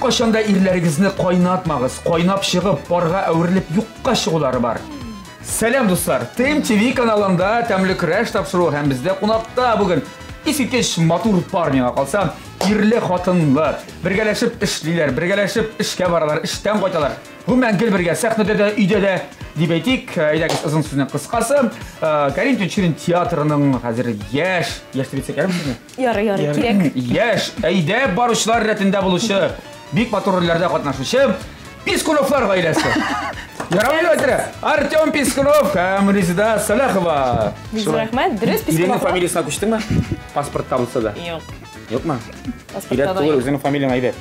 кашанда ирләрегезне кайнатмагыз, кайнап чыгып, парга әверелеп юкка чыгулары бар. Сәлам дуслар, ТМ-ТВ каналында тәмле көрәш тапшыру һәм бездә кунакта бүген искиткеч матур парнига калса, ирле хатынлы, бергәләшеп эшлиләр, бергәләшеп эшкә баралар, эштән кайталар. Гомумән гел бергә сәхнәдә дә, өйдә дә дип әйтик, әйдәгез озын сүзнең кыскасы, Кәрим Төнчерин театрының хәзер яшь дип әйтсәк әйдәме? Ярый, кирәк. Яшь, әйдә баручылар рәтендә булучы, бик матур рольләрдә катнашучы Пискуновлар гаиләсе. Ярамый әйтә. Артем Пискунов һәм Резида Салахова. Бик рәхмәт. Дөрес Пискунов. Иренең фамилиясына күчтеңме? Паспортта булса да. Юк. Юкмы? Паспортта да. Үзеңнең фамилияң әйбәт.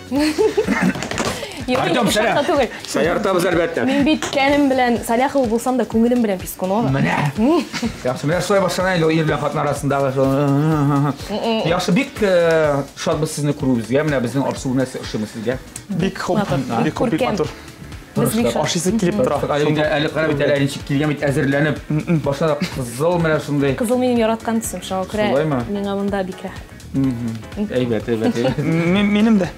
Артем, сәлам. Саяртабыз әлбәттә. Мин бит кәнем белән Салахова булсам да күңелем белән Пискунова. Менә. Яхшы, менә шулай башлана ир белән хатын арасындагы шул. Яхшы, бик шатбыз сезне күрүебезгә, менә безнең арсу нәрсә ошымы сезгә? Бик хоп, бик матур. Без бик ашыйсы килеп тора. Әле карап бит, әле ничек килгән бит, әзерләнеп, башта кызыл менә шундый. Кызыл минем яраткан төсем, шуңа күрә Шулаймы? миңа монда бик рәхәт. Әйбәт. Минем дә.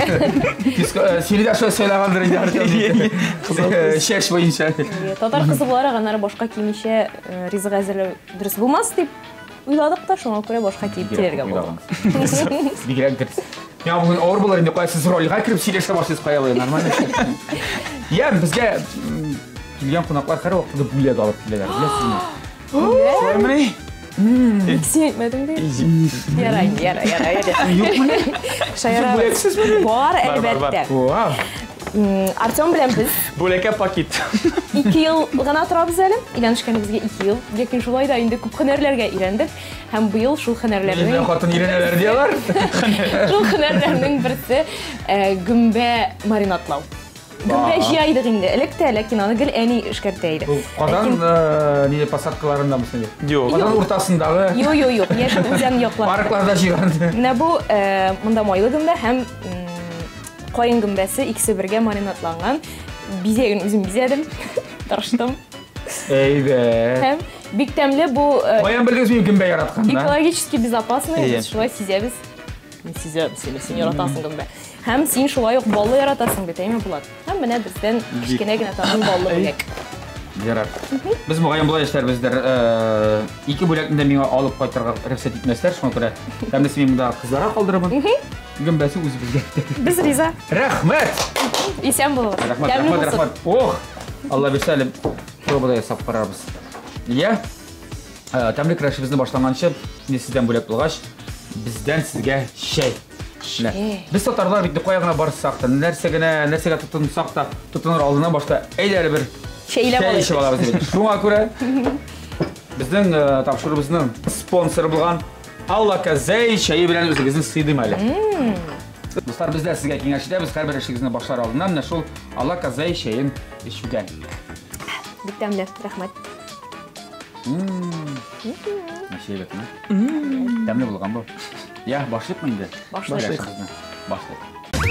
Сине дә шулай сөйләгәндер инде Артем. Кызыл шеш буенча. Татар кызы буларак аннары башка кимичә ризык әзерләү дөрес булмас дип уйладык та, шуңа күрә башка киеп килергә булдык. Бигрәк дөрес. Я бүген авыр булыр инде, кайсы рольгә кирип сөйләшә башлыйсыз каялый, нормально. Я безгә килгән кунаклар һәр вакытта бүләк алып киләләр, беләсезме? Шулаймыни? Син әйтмәдең бит? Ярай. Юкмы? Шаяра. Бар әлбәттә. Вау. Артем белән без Бүләккә пакет. 2 ел гына торабыз әле. Өйләнешкәнебезгә 2 ел. Ләкин шулай да инде күп һөнәрләргә өйрәндек. Һәм быел шул һөнәрләрнең Хатын өйрәнәләр диялар. шул һөнәрләрнең берсе гөмбә маринатлау. Гөмбә җыйдык инде. Электә, ләкин аны гел әни эшкәртә иде. Казан ниде посадкаларында мисәле? Юк. Казан уртасындагы Юк. Яшь үзән яклар. паркларда җыйган. Менә бу монда майлы гөмбә һәм кайын гөмбәсе икесе бергә маринатланган. Бизәген үзем бизәдем. Тырыштым. Әйбәт. Һәм бик тәмле бу Каян белдегез мин гөмбә яраткан? экологически безопасно, без шулай сизәбез. Мин сизәм, син яратасың гөмбә. Һәм син шулай ук баллы яратасың бит, әйме булат. Һәм менә бездән кичкенә генә тагын баллы бүләк. Ярар. Без мөгаен булай эшләрбездер. 2 бүләкне миңа алып кайтырга рөхсәт итмәсләр, шуңа күрә тәмлесе мин монда кызларга калдырырмын. Гөмбәсе үзебезгә. Без риза. Рәхмәт. Исән булыгыз. Рәхмәт. Ох, Алла бисәлем. Пробада ясап карарбыз. Я тәмле көрәшебезне башлаганчы, мин сездән бүләк булгач, бездән сезгә чәй. Без татарлар бит кая гына барсак та, нәрсәгә тотынсак та, тотыныр алдына башта әйдәле бер Шәйләп алабыз бит. Шуңа күрә безнең тапшырыбызның спонсоры булган Алла Казай чәе белән үзегезне сыйдым әле. Дуслар, без дә сезгә киңәш итәбез, һәрбер эшегезне башлар алдыннан менә шул Алла Казай чәен эчүгә. Бик тәмле, рәхмәт. Нәшәбәтме? Тәмле булган бу. Я, башлыкмы инде? Башлыйк. Башлыйк.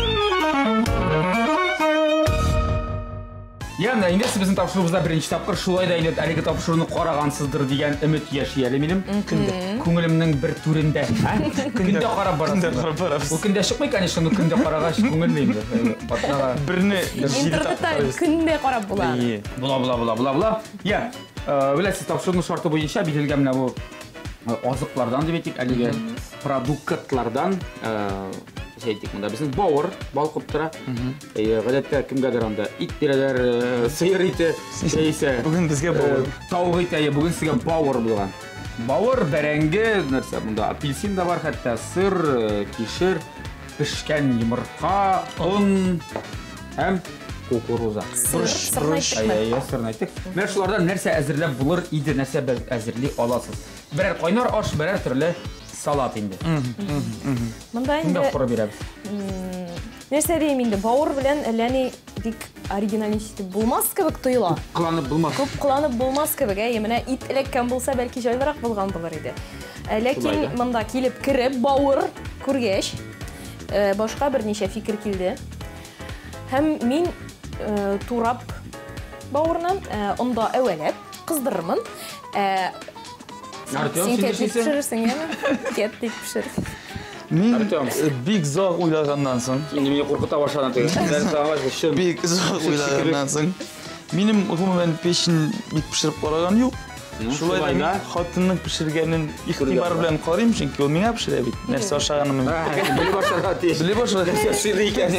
Я, менә инде безнең тапшырыбызда беренче тапкыр шулай да инде әлеге тапшыруны карагансыздыр дигән өмет яши әле минем. Күңелемнең бер түрендә, көндә карап барасыз. Ул көндә чыкмый, конечно, но көндә карагач күңелне инде. Батнага Берне Интернетта көндә карап була. Була. Я, беләсез, тапшыруның шарты буенча бирелгән менә бу азыклардан дип әйтик, әлеге продуктлардан әйтик, монда безнең бауыр балкып тора. Гадәттә кемгәдер анда ит бирәләр, сыер ите, яисә бүген безгә бауыр. Тауык ите, бүген сезгә бауыр булган. Бауыр, бәрәңге, нәрсә монда апельсин да бар, хәтта сыр, кишер, пешкән йомырка, он һәм кукуруза. Сырны әйттек. Менә шулардан нәрсә әзерләп булыр иде, нәрсә әзерли аласыз. Берәр кайнар аш, берәр төрле салат инде. Монда Кемгә инде куры бирәбез? нәрсә дiyeyim инде, бауыр белән әлләни бик оригиналистик булмас кебек тоела. Кыланып булмас. Күп кыланып булмас кебек, менә ит эләккән булса, бәлки җайлырак булган булыр иде. Ләкин монда килеп кирип бауыр күргәч, башка берничә фикер килде. Һәм мин турап бауырнан онда әвәләп кыздырырмын. Артем, Син кәт пешерерсең, яме? Кәт дип пешер. Мен Артем. бик ұзақ ойлағаннан соң, Şimdi beni korkuta başladın tegen. Ben sana başka şun. бик ұзақ ойлағаннан соң, менің ғұмумен пешін бик пішіріп қараған жоқ. Шулай да мен хатынның пішіргенін ихтибар белән карыйм, чөнки ул миңа пішерә бит. Нәрсә ашаганым Beni başlarına ateş. Біле башлады. Сыйлы икән.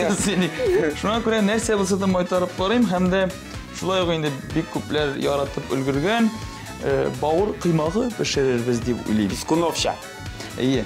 Шуңа күрә нәрсә булса да майтарып карыйм һәм дә шулай ук инде бик күпләр яратып өлгергән бауыр кыймагы пешерербез дип уйлыйм. Пискуновща. Әйе.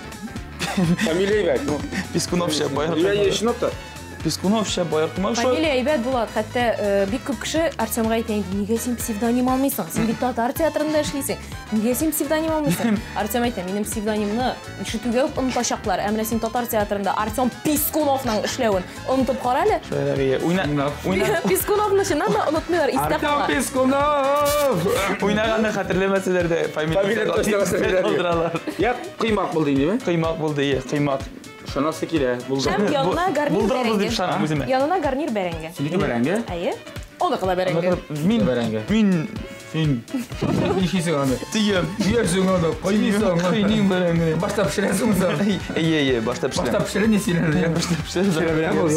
Фамилия бәк. Пискуновща Я байыр. ешнопта. Пискуновща байыр кыймак шулай. Фамилия әйбәт булат. Хәтта бик күп кеше Артемга әйтә, нигә син псевдоним алмыйсың? Син бит татар театрында эшлисең. Нигә син псевдоним алмыйсың? Артем әйтә, минем псевдонимны ишетүгә үк онытачаклар. Әмма син татар театрында Артем Пискуновның эшләвен унутып кара әле. Шулай уйна. Пискуновны чыннан да унутмыйлар, истә Артем кала. Пискунов. Уйнаганда хәтерләмәсәләр дә Фамилия ташласалар. калдыралар. Ya kıymak buldu değil mi? Кыймак булды, кыймак. Şanası kire. Buldu. Һәм янына гарнир Булдырабыз дип бәрәңге. шанам үземә. Янына гарнир бәрәңге. Siniki berenge. Әйе. Оны кыла бәрәңге. Мин Беренге. мин Fin. İşisi kandı. тием. Yersin onu. Koyuyorsun. Кыйним белән. Başta pişiresin sen. Әйе, башта Başta пешерәм. pişire ne sinirli ya? Башта пешерәм. Pişirebilen oluyor.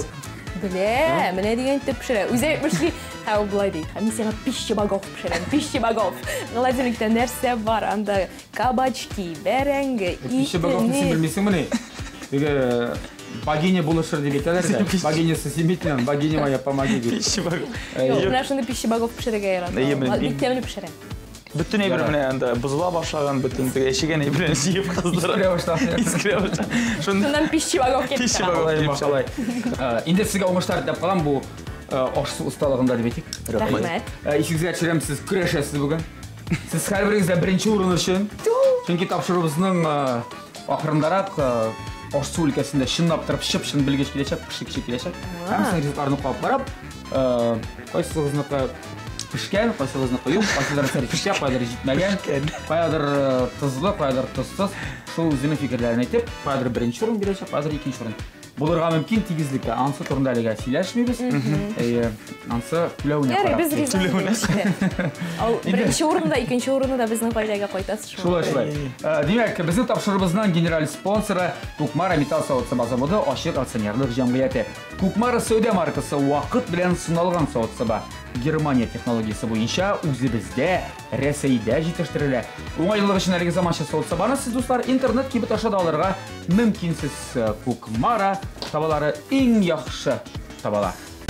Белә, менә дигән итеп пешерә. Үзе әйтмешли, һәм ул булай ди. Мин сиңа пища богов пешерәм, пища богов. Холодильниктә нәрсә бар? Анда кабачки, бәрәңге, Pişi bakalım sen bilmişsin mi ne? Böyle богиня buluşur diye biterler de. Богинясы семитlen, богиня моя помоги diye. Пища бар. Юк, менә шундый пища богов пешерергә ярата. Әйе, мен Бик тәмле пешерә. Бөтен әйбер менә анда бузыла башлаган бөтен теге әшегән әйберен җыеп кыздыра. İskire başlar. Искрә баша. Шунда Шундан пища богов кепте. Пища богов. Алай мақалай. Инде сізге оңыштар деп қалам бұл ашсы ұсталығында деп етейік. Рахмет. Есіңізге әшірем сіз күрешесіз бүгін. Сіз әрбіріңізде бірінші орын үшін. Чөнки тапшырыбызның ақырындарақ ашсы өлкәсінде шынлап тұрып шын білгеш келешек, пішік келешек. Әмсің результаттарын қойып барап, қайсылығызныкі пішкен, қайсылығызныкі юқ, қайсылары сәл пішке, қайдары жетмәген, қайдыр тұзлы, қайдыр тұзсыз. Шул өзінің фикірлерін айтып, қайдыр бірінші орын берешек, қайдыр екінші орын. Бұларға мүмкін тигізлікке ансы тұрында әліге сөйләшмейбіз. Ансы күләуіне Ярый, қарап. без риза. Ал беренче урында, икенче урында да безнең гаиләгә кайтасыз шул. Шулай. Демәк, безнең тапшырыбызның генераль спонсоры Кукмара металл савыт заводы Ашир акционерлык җәмгыяте. Кукмара сәүдә маркасы вакыт белән сыналган савыт саба. Германия технологиясы буенча үзебездә, Рәсәйдә җитештерелә. Уңайлылык өчен әлеге заманча савыт сабаны сез дуслар интернет кибет аша да алырга мөмкинсез. Кукмара табалары иң яхшы табалар.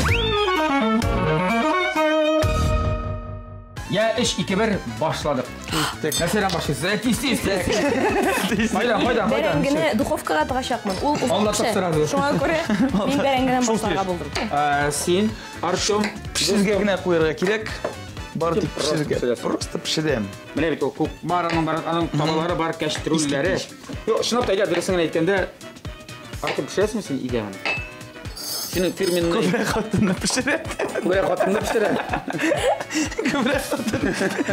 Ya iş 2-1 başladık. Mesela başlıyoruz. Tez. Haydan. Бәрәңгене духовкага тыгачакмын. Ул Аңлатып сорады. Шуңа күрә мин бәрәңгедән башларга булдым. Син, Артем, пешерергә генә куярга кирәк. Бар дип Просто пешерергә. пешерәсең. Просто пешерәм. Менә бит ул Кукмараның бар, аның табалары бар, кәштерүләре. Юк, шунап та әйтә, дөресен әйткәндә, Артем пешерәсеңме син идеяны? Синең фирменный Күбрәк хатынны пешерә. Күбрәк хатынны пешерә. Күбрәк хатынны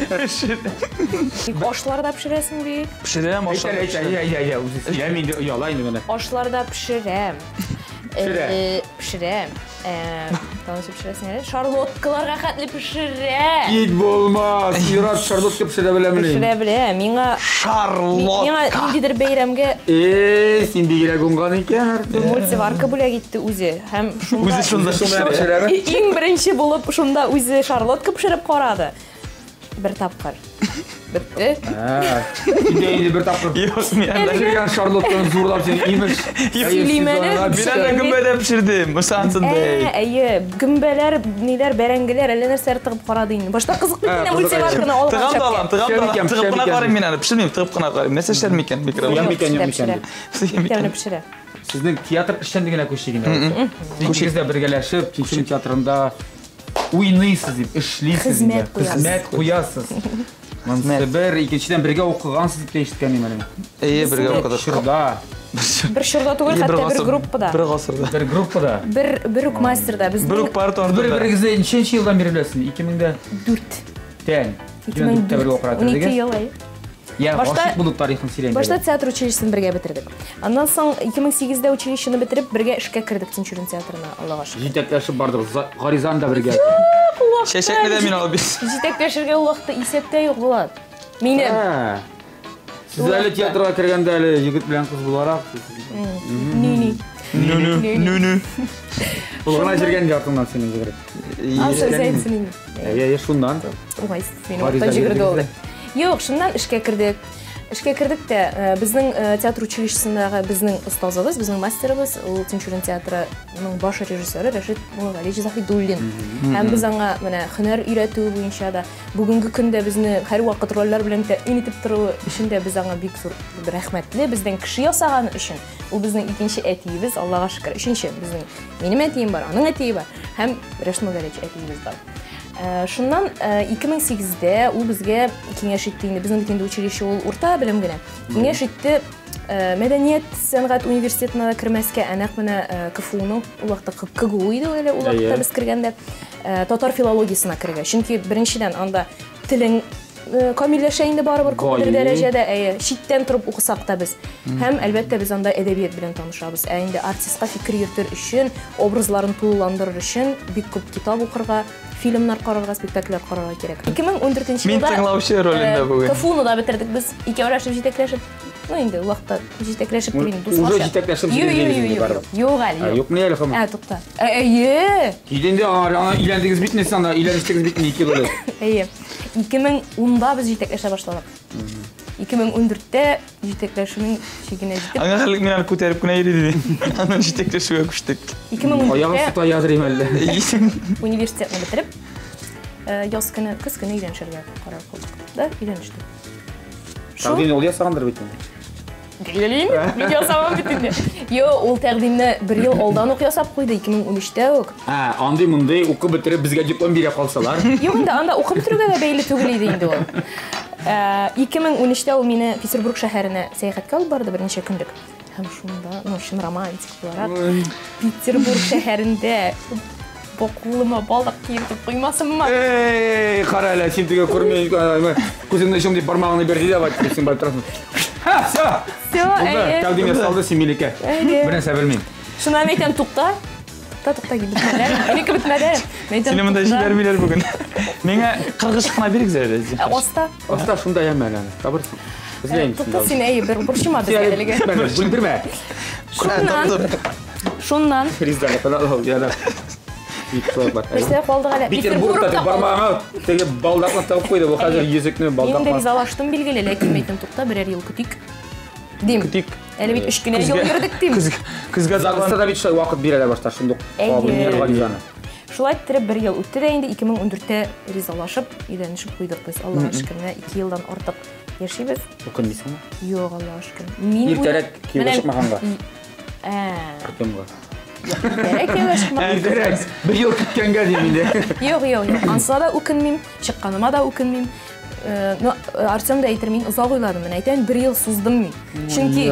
пешерә. Ашларда пешерәсең бит. Пешерәм, ашарга. Әйтә, үзе. Я мин ялай инде менә. Ашларда пешерәм. Пешерә. Пешерәм. Танышып пешерәсең әле. Шарлоткаларга хәтле пешерәм. Ит булмас. Ират шарлотка пешерә беләме? Пешерә беләм. Миңа Шарлотка. ниндидер бәйрәмгә Син бигрәк уңган икән, Артем. мультиварка бүләк итте үзе. Һәм шунда Үзе шунда пешерәме? иң беренче булып шунда үзе шарлотка пешереп карады. Бер тапкыр. Бетте. Инде бер тапкыр. Юк, мин анда Пешергән шарлотканы зурлап син имеш. Сөйлимәне. Мин анда гөмбәдә пешердем. Мусансындай. Әйе, гөмбәләр, ниләр, бәрәңгеләр, әллә нәрсәләр тыгып карады инде. Башта кызык бит инде мультиварканы алган Тыгам да алам, Пешермикән, тыгып кына пешермикән. карыйм мин аны. Пешермим, тыгып кына карыйм. Нәрсә эшләр микән? Уян микән, юк микән. Тәмле пешерә. Сезнең театр эшчәнлегенә күчегендә. Күчегездә бергәләшеп, Чечен театрында уйныйсыз дип, эшлисез. Хезмәт куясыз. Хезмәт куясыз. Монсы бер, икенчедән бергә укыгансыз дип әйткән мен. Әйе, бергә укыдык. Шурда, Бер шырда түгел, хәтта бер группада. Бер гасырда. бер группада. Бер үк мастерда без Бер ук партия Бер-берегезгә ничәнче елдан бери беләсез? 2000-дә 4. тән. 2004-тә бергә укырга 12 кирдегез. ел. Я Башта- гашык булып тарихын сөйләгән. Башта театр училищесын бергә бетердек. Аннан соң 2008-дә училищены бетереп бергә эшкә кирдек Тинчурин театрына, Аллага шөкер. Җитәкләшеп бардык, Гаризан да бергә. Шәшәкне дә мин алып бис. Җитәкләшергә вакыты исәптә юк булат. Минем Siz әлі театрға кіргенде әлі жігіт білән қыз боларақ. Нү. Бұлғана жүрген жартыңнан сенің жүгіріп. Сөз айтсын. Шундан. Оңайсыз, мені оқтан жүгірді олды. Жоқ, шыннан ішке кірдік. Ішке кірдік те, біздің театр училищесіндегі біздің ұстазыбыз, біздің мастеріміз, ол Тинчурин театрының баш режиссері Рашид Мұлғали Захидуллин. Һәм біз аңа һөнәр үйрету бойынша да бүгінгі күнде бізді һәр вақыт рольлер белән тәэмин итеп тору өчен дә біз аңа бик зур рәхмәтле, бездән кеше ясаганы өчен. Ул безнең икенче әтиебез, Аллага шөкер. Өченче безнең минем әтием бар, аның әтие бар һәм Рашид Мұлғали әтиебез бар. Шуннан 2008-дә ул безгә киңәш итте инде. Безнең инде училище ул урта белем генә. Киңәш итте мәдәният сәнгать университетына да кирмәскә, әнәк менә КФУның ул вакытта КГУ иде әле ул вакытта без кергәндә татар филологиясына кергән. Чөнки беренчедән анда телең камилләшә инде барыбер күп дәрәҗәдә, читтән торып укысак та без. Һәм әлбәттә без анда әдәбият белән танышабыз. Инде артистка фикер йөртер өчен, образларын тулыландырыр өчен бик күп китап укырга, фильмнар карарга, спектакльләр карарга кирәк. 2014 елда Мин тыңлаучы ролендә бүген. КФУны да бетердек без. Икәүләшеп җитәкләшеп. Инде вакытта җитәкләшеп инде дуслар. Уже җитәкләшеп йөргәнегез бар. Юк әле. Юк менә әле хәм. Тукта. Кидәндә ана өйләндегез бит не санда, өйләнештегез бит 2 ел элек. 2010-да без җитәкләшә башладык. 2014-тә җитәкләшүнең чигенә җитеп. Аңа хәлек мине күтәреп кенә йөрде. Аны җитәкләшүгә күчтек. 2010-дә язрым әле. Университетны бетереп, яз көне, кыз көне өйләнешергә карар кылдык. Да, өйләнештек. Тәкъдим ул ясагандыр бит. Гелин, мин ясаган бит инде. Ул тәкъдимне 1 ел алдан ук ясап куйды, 2013-тә ук. Андый мондый укып бетереп безгә диплом бирә калсалар. Юк инде, анда укып бетерүгә дә бәйле түгел иде инде ул. 2013-тә ул мине Петербург шәһәренә сәяхәткә алып барды берничә көнлек. Һәм шунда, шун романтик буларак, Петербург шәһәрендә бокулыма балдак киертеп куймасынмы? Кара әле, син тиге күрмәй, күзеңне шом дип бармагыңны бер диде, бат, син бар торасың. Всё. Тәкъдим ясалды Семиликә. Бернәрсә белмим. Шуннан әйтәм, тукта. Тукта битмәде. Әлеге битмәде. Сине монда җибәрмиләр бүген. Миңа кыргыш кына бирик әле. Оста шунда ямәлән. Табырсың. Безләйм. Тукта син бер борчыма безгә әлеге. Бүлдермә. Шуннан. Фриздә фалау яна. Нәрсә калдык әле? Петербургта бармагыңа теге балдакны тагып куйды. Бу хәзер йөзекне балдак. Инде ризалаштым билгеле, ләкин әйтәм, тукта, берәр ел көтик. Дим. Әле бит 3 көнә ел йөрдек дим. Күзгә загылса да бит шулай вакыт бирәләр башта, шундук кабылмый организаны. Шулай итеп 1 ел үтте дә инде 2014-тә ризалашып, өйләнешеп куйдык без. Аллага шөкер, 2 елдан артык яшибез. Укынмыйсыңмы? Юк, Аллага шөкер. Мин иртәрәк киеп чыкмаганга. Артемга. Иртәрәк 1 ел көткәнгә дим инде. Юк. Анса да үкенмим, чыкканыма да үкенмим. Артем да әйтер, мин озак уйладым. Мен әйтәм, 1 ел суздым мин. Чөнки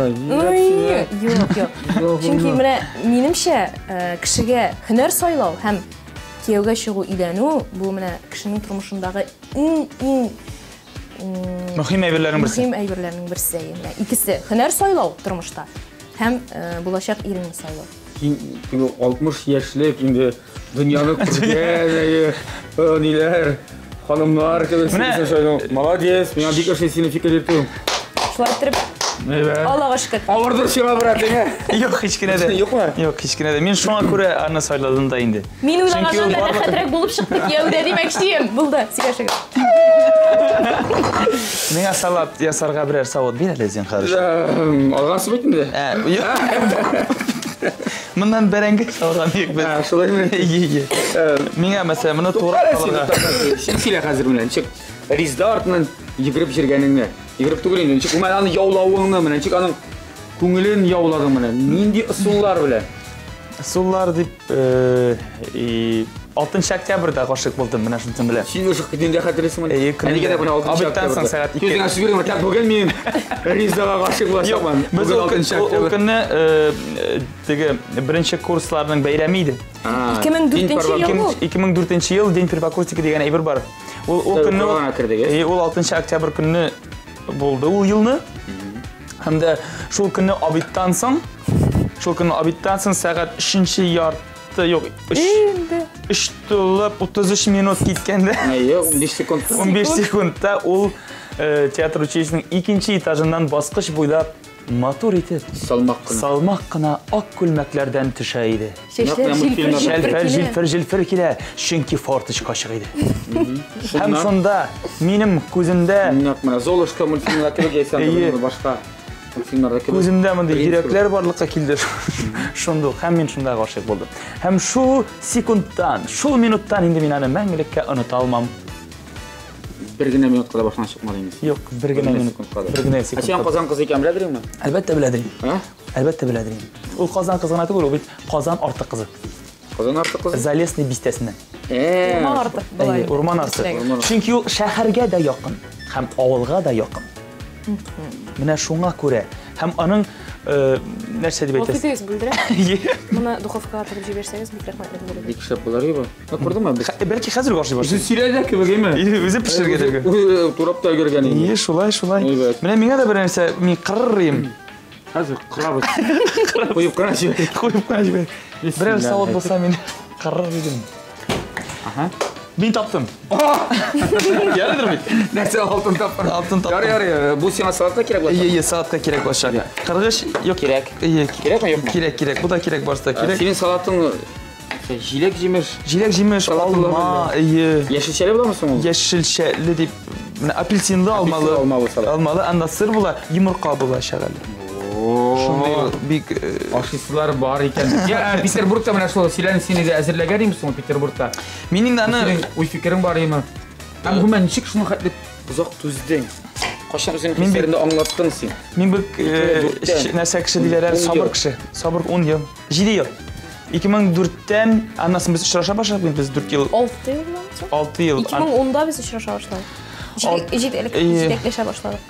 юк. Чөнки менә минемчә кешегә һөнәр сайлау һәм кияүгә чыгу, өйләнү бу менә кешенең тормышындагы иң мөһим әйберләрнең берсе. Икесе һөнәр сайлау тормышта һәм булачак иреңне сайлау. 60 яшьлек инде дөньяны күргән, ниләр, ханымнар кебек сөйләсәң, молодец, миңа бик ошый сине фикер итү. Шулай итеп, Аллага шөкер. Авырдыр сиңа брат, Юк, һич кенә дә. Юкмы? Юк, һич кенә дә. Мин шуңа күрә аны сайладым да инде. Мин уйлаган да хәтрәк булып чыкты кияүдә димәкчием. Булды, сиңа шөкер. Миңа салат ясарга берәр савыт бир әле син хәзер. Алгансыз бит инде. Моннан бәрәңге савырган юк бит. Шулаймы? Миңа мәсәлән, моны турап алырга. Син сөйлә хәзер менә, ничек Ризда артыннан йөгереп җиргәнеңне. Йөгереп түгел инде, ничек аны яулавыңны менә, ничек аның күңелен яуладың менә. Нинди ысуллар белән? Ысуллар дип 6 октябрьдә гашык булдым, менә шуны беләм. Син уже көндә хәтерлисеңме? Әнигә дә менә 6 октябрьдә сәгать 2. Күзеңә сүгергән, тәк бүген мин Риздага гашык булачакмын. Без ул көнне теге беренче курсларның бәйрәме иде. 2004 ел День первокурсника дигән әйбер бар. Ул көнне ул 6 октябрь көнне булды ул елны. Һәм дә шул көнне обедтан соң сәгать 3-нче ярты, юк, 3:33 киткәндә. 15 секунд. 15 секундта ул театр училищесінің 2-ші этажынан басқыш бойлап матур етіп, салмақ қына ақ күлмәклерден түшә иде. Шәлфәр келе, шүнки фортыч қашық еді. Һәм сонда минем көзімдә... Золушка мультфильмда келгейсен, башқа мультфильмларда келгейсен. Көзімдә мындай йөрәкләр барлыққа келді. Шундук, һәм мин шунда ғашиқ болдым. Һәм шу секундтан, шу минуттан инде мин аны мәңгелеккә оныта алмам. Bir gene minutqada başdan çıkmalıyız. Yo'q, bir gene minut. Bir gene sekund. Sen Qozon qizi ekan biladingmi? Albatta biladim. Ha? Albatta biladim. U Qozon qizini aytib o'rib, Qozon ortiq qizi. Qozon ortiq qizi? Zalesniy bistasidan. Urman ortiq bo'ladi. Urman ortiq. Chunki u shaharga da yaqin, ham ovulga da yaqin. Mana shunga ko'ra ham aning нәрсе деп айтасыз? Ол білдірі. Мұны духовкаға тұрып жіберсеңіз, бек рахмет болады. Екі шап болар ебі. Көрді ма? Бәлки қазір қаршы баршы. Өзі сирәді кебек еме? Өзі пішірге дергі. Турапта көрген еме. Шулай. Міне меңа да бір нәрсе, мен қырыр ем. Қазір қырабыз. Қойып қана жібер. Бірер сауат болса мен қырыр едім. Мен таптым. Yarıdır mı? Neyse altın taптım. Yarı. Bu sana salatla gerek var. İyi salatla gerek var. Kırgış yok. Gerek. Gerek mi yok mu? Gerek. Bu da gerek varsa gerek. Senin salatın jilek jimiş. Alma, iyi. Yeşilçeli bular mısın oğlum? Yeşilçeli deyip, apelsinli almalı. Anda sır bula, yumurka bula şağalı. Şunday bir aşısılar var iken. Ya Peterburg'da mana şu sileni seni de әзірләгән имсің Peterburg'da? Менің даны ой fikrin бар ема. Ama hemen nişik şunu xatlep uzaq tuzdың. Қашан өзінің хистерінде аңлаттың сен? Мен бір нәрсе кіші дейлер, сабыр кіші. Сабыр 10 ел, 7 ел. 2004-тен аннасын біз ұшыраша башладық, біз 4 ел. 6 ел ма? 6 ел. 2010-да біз ұшыраша башладық. Жетеклеше башладық.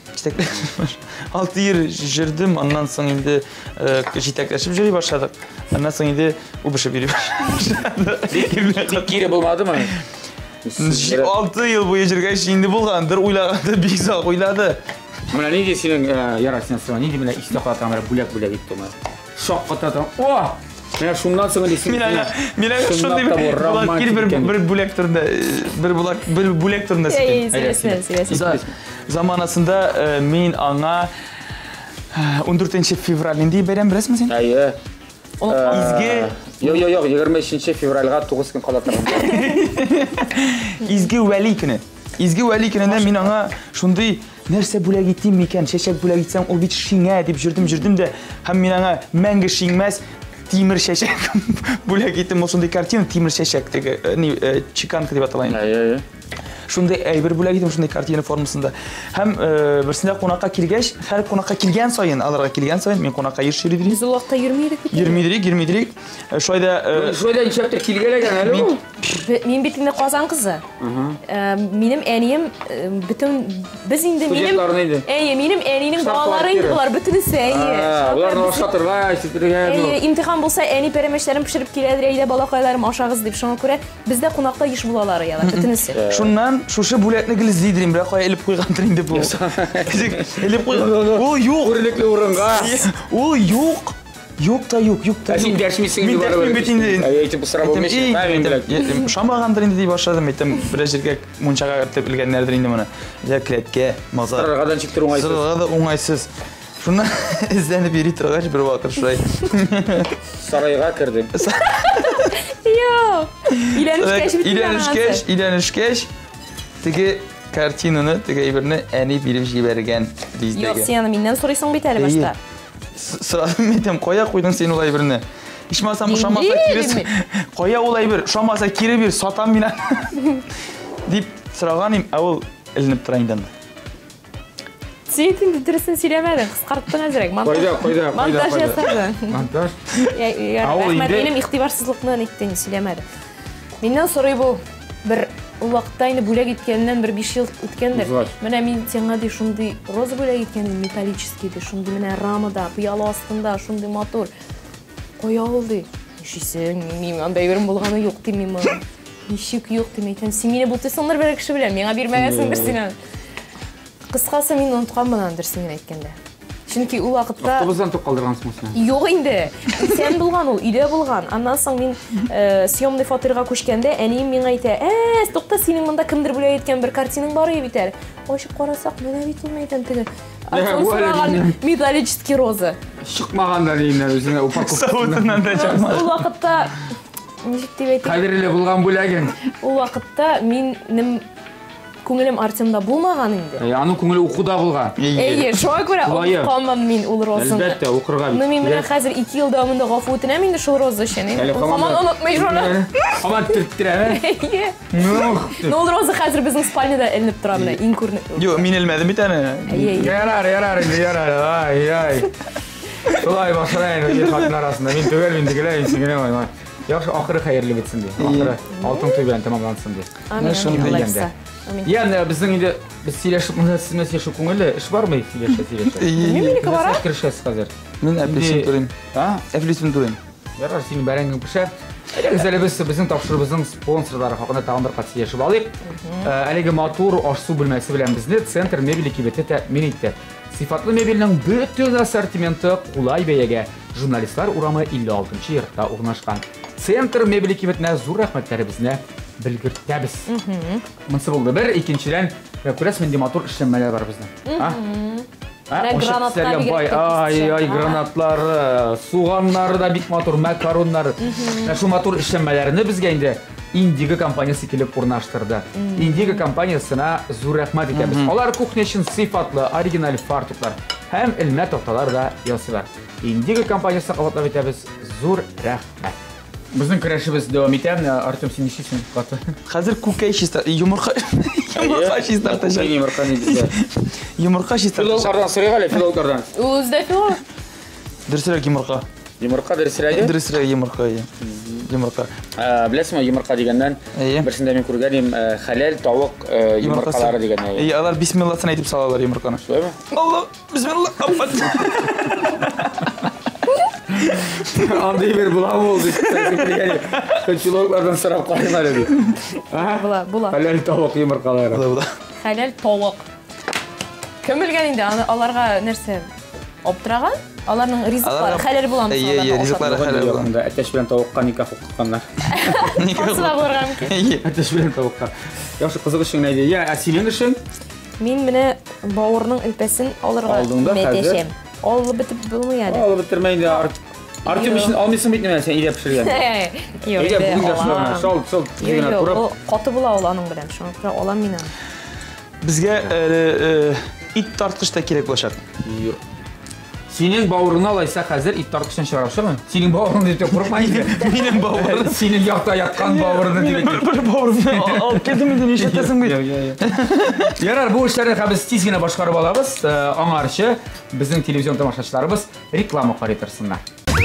6 ел жүрдім, аннан соң енді жетеклешіп жүре башладық. Аннан соң енді ұбышы бере башладық. Кері болмады ма? 6 ел бойы жүргәш енді болғандар ойлағанды бек зақ ойлады. Мына не де сенің ярасына сыға, не де мына істе қалатамара бүләк етті ма? Шоқ қататам. О! Мен шумнан соң елесің. Мен шундай бір бүләк түрінде секен. Заманасында мен аңа 14 февралінде берем білесің сен? Әйе. Изге... Yok, 25 fevralға 9 күн қалатырым. Изге уәли күнінде мен аңа шундай нәрсе бүләк еттім мекен, шешек бүләк етсем, ол бет шиңә деп жүрдім де, һәм мен аңа мәңгі шиңмәс Тимир шешек бүләк еттім, ол шундай картина Тимир шешек, чеканка деп аталайын. Шундай әйбір бүләк еттім, шундай картина формасында. Һәм бірсінде қонаққа келгеш, һәр қонаққа келген сайын, аларға келген сайын, мен қонаққа ерші жүрдірейін. Біз уақытта жүрмейдік бітті? Жүрмейдік. Шойда нешептер келгелеген әлі ол? Мен бетімде Qozon қызы. Менің әнейім бүтін... Біз енді менің әнейінің балалары енді бұлар бүтінісі. Бұлардың оқшатырға, имтихан болса әне пәрәмешлерін пішіріп келедір, әйде балақайларым ашағыз деп шоңа көре, бізде қонақта еш бұлалары яла, бүтінісі. Шуннан, шушы бүләтіні гіліз дейдірім, бірақ қоя әліп қойғандыр енді бұл. Әліп қойған. О, yok. Көрілеклі орынға. О, yok. Yok da yok. Сен дәршмейсің де бары бәрі. Мен дәршмейсің. Бұсыра болмешін. Шамағандыр енді дей башладым. Бір жерге мұншаға кіртіп ілгенлердір енді мұны. Клетке, мазар. Сырғадан шектір оңайсыз. Сырғада оңайсыз. Шуна ізденіп ері тұрғаш бір уақыр шұрай. Сарайға кірді. Үйленішкеш. Тіге картинаны, тіге ебірні әне беріп жіберген біздегі. Yok, sen minndən soraysan bit әлі başta. Sıradım metем, qoya qoydun sen olay birini. İşmasam uşamasa kiri qoya olay bir, uşamasa kiri bir satan bina. Deyip sırağanayım, avul ilinip turayından. Sen şimdi dürüsün söylemedin, qısqarttın azirek. Qoyda. Montaj yasadın. Montaj? Rahmet, benim iqtibarsızlıqdan ettiğini söylemedi. Minndən soruyu bu, bir o vaqtda yine бүләк еткеннен bir 5 yıl ötkendер. Менә мин сиңа ди шундый роза бүләк еткән металлический ди, шундый менә рамада, пыялы астында, шундый мотор. Кая алды? Нишисең, мин андай берем булганы юк ди мин. Ничек юк ди мәйтәм. Син мине бултысыңдыр бер кеше белән, миңа бирмәгәнсеңдер син. Кыскасы мин онытқанмындыр син әйткәндә. Чөнки ул вакытта Автобустан топ калдыргансың сен. Юк инде. Сен булган ул, өйдә булган. Аннан соң мин съемный фатирга күчкәндә, әнием миңа әйтә: тукта, синең монда кемдер бүләк иткән бер картинаң бар иде бит әле. Ачып карасак, менә бит ул мәйдан теге. Металлический роза. Чыкмаганда дейнер үзеңә упаковка. Савытынан да чыкма. Ул вакытта ничек дип әйтим? Кадерле булган бүләгең. Ул вакытта минем күңелем Артемда булмаган инде. Аның күңеле укуда булган. Шуңа күрә укымам мин ул розаны. Әлбәттә, укырга бит. Ну мин менә хәзер 2 ел дәвамында гафу үтенәм инде шул роза өчен. Һаман онытмый шуны. Һаман төрттирәме? Ну ул роза хәзер безнең спальняда эленеп тора менә, иң күренекле. Юк, мин элмәдем бит аны. Ярар. Ай. Шулай башlayın хатын арасында. Мин түгел, мин дигеләй, сиңгә ой. Яхшы ахыры хәерле битсен ди. Ахыры алтын төбән тамамлансын ди. Амин. Yani bizning inде biz сөйләшеп монда сезне сөйләшү күңеле эш бармы сөйләшә? Минеке бара. Киришәс хәзер. Мин әплисен турыйм. Әплисен турыйм. Ярар, синең бәрәңгең пешә. Әлегә безнең тапшырыбызның спонсорлары хакында тагын бер кат сөйләшеп алыйк. Әлеге матур аш-су бүлмәсе белән безне Центр мебели кибете тәэмин итте. Сыйфатлы мебельнең бөтен ассортименты кулай бәягә. Журналистлар урамы 56-нчы йортта урнашкан. Центр мебели кибетенә зур рәхмәтләребезне белгертәбез. Монсы булды. Бер, икенчедән, күрәсез нинди матур эшләнмәләр бар безнең. Ай, гранатлары, суганнары да бик матур, макароннары. Шу матур эшләнмәләрне безгә инде Индиго компаниясы килеп урнаштырды. Индиго компаниясына зур рәхмәт итәбез. Алар кухня өчен сыйфатлы, оригиналь фартуклар һәм элмә такталар да ясыйлар. Индиго компаниясына кабатлап әйтәбез, зур рәхмәт. Безнең көрәшебез дәвам итә. Артем, син ничисең каты? Хәзер күкәй чиста, йомырка чиста ташак. Йомырка ни дисә? Йомырка чиста. Филолкардан сырыга әле, филолкардан. Үздә филол. Дөресрәк йомырка. Йомырка дөресрәге? Дөресрәк йомырка. Йомырка. Беләсеңме, йомырка дигәннән берсендә мин күргәнем хәләл тавык йомыркалары дигәннән. Алар бисмилласын әйтеп салалар йомырканы. Шулаймы? Алла, бисмилла. Андый бер була булды. Филологлардан сорап карыйлар иде. Була. Хәләл тавык йомыркалары. Хәләл тавык. Кем белгән инде аларга нәрсә оптыраган? Аларның ризыклары хәләл буламы? Ризыклары хәләл була. Әтәш белән тавыкка никах укканнар. Касыла булырга мөмкин. Әтәш белән тавыкка. Яхшы кызык эшең нәйде? Я, синең эшең? Мин менә бавырның элпәсен алырга мәтәшәм. Алып бетеп булмый әле. Алып бетермә инде. Артем өчен алмыйсың бит менә сен идә пешергән. Юк. Шул. Каты була ул аның белән. Шуңа күрә алам мин аны. Безгә ит тарткыч та кирәк булачак. Юк. Синең бавырыңны алайса хәзер ит тарткычын чыгарышырмы? Синең бавырың дип курыкма инде. Минем бавырым. Синең якта яткан бавырыңны дип. Бер бавырымны алып келдем инде нишләтәсең бит? Ярар, бу эшләрне хәбез тиз генә башкарып алабыз. Аңарчы безнең телевизион тамашачыларыбыз реклама карайтырсыннар.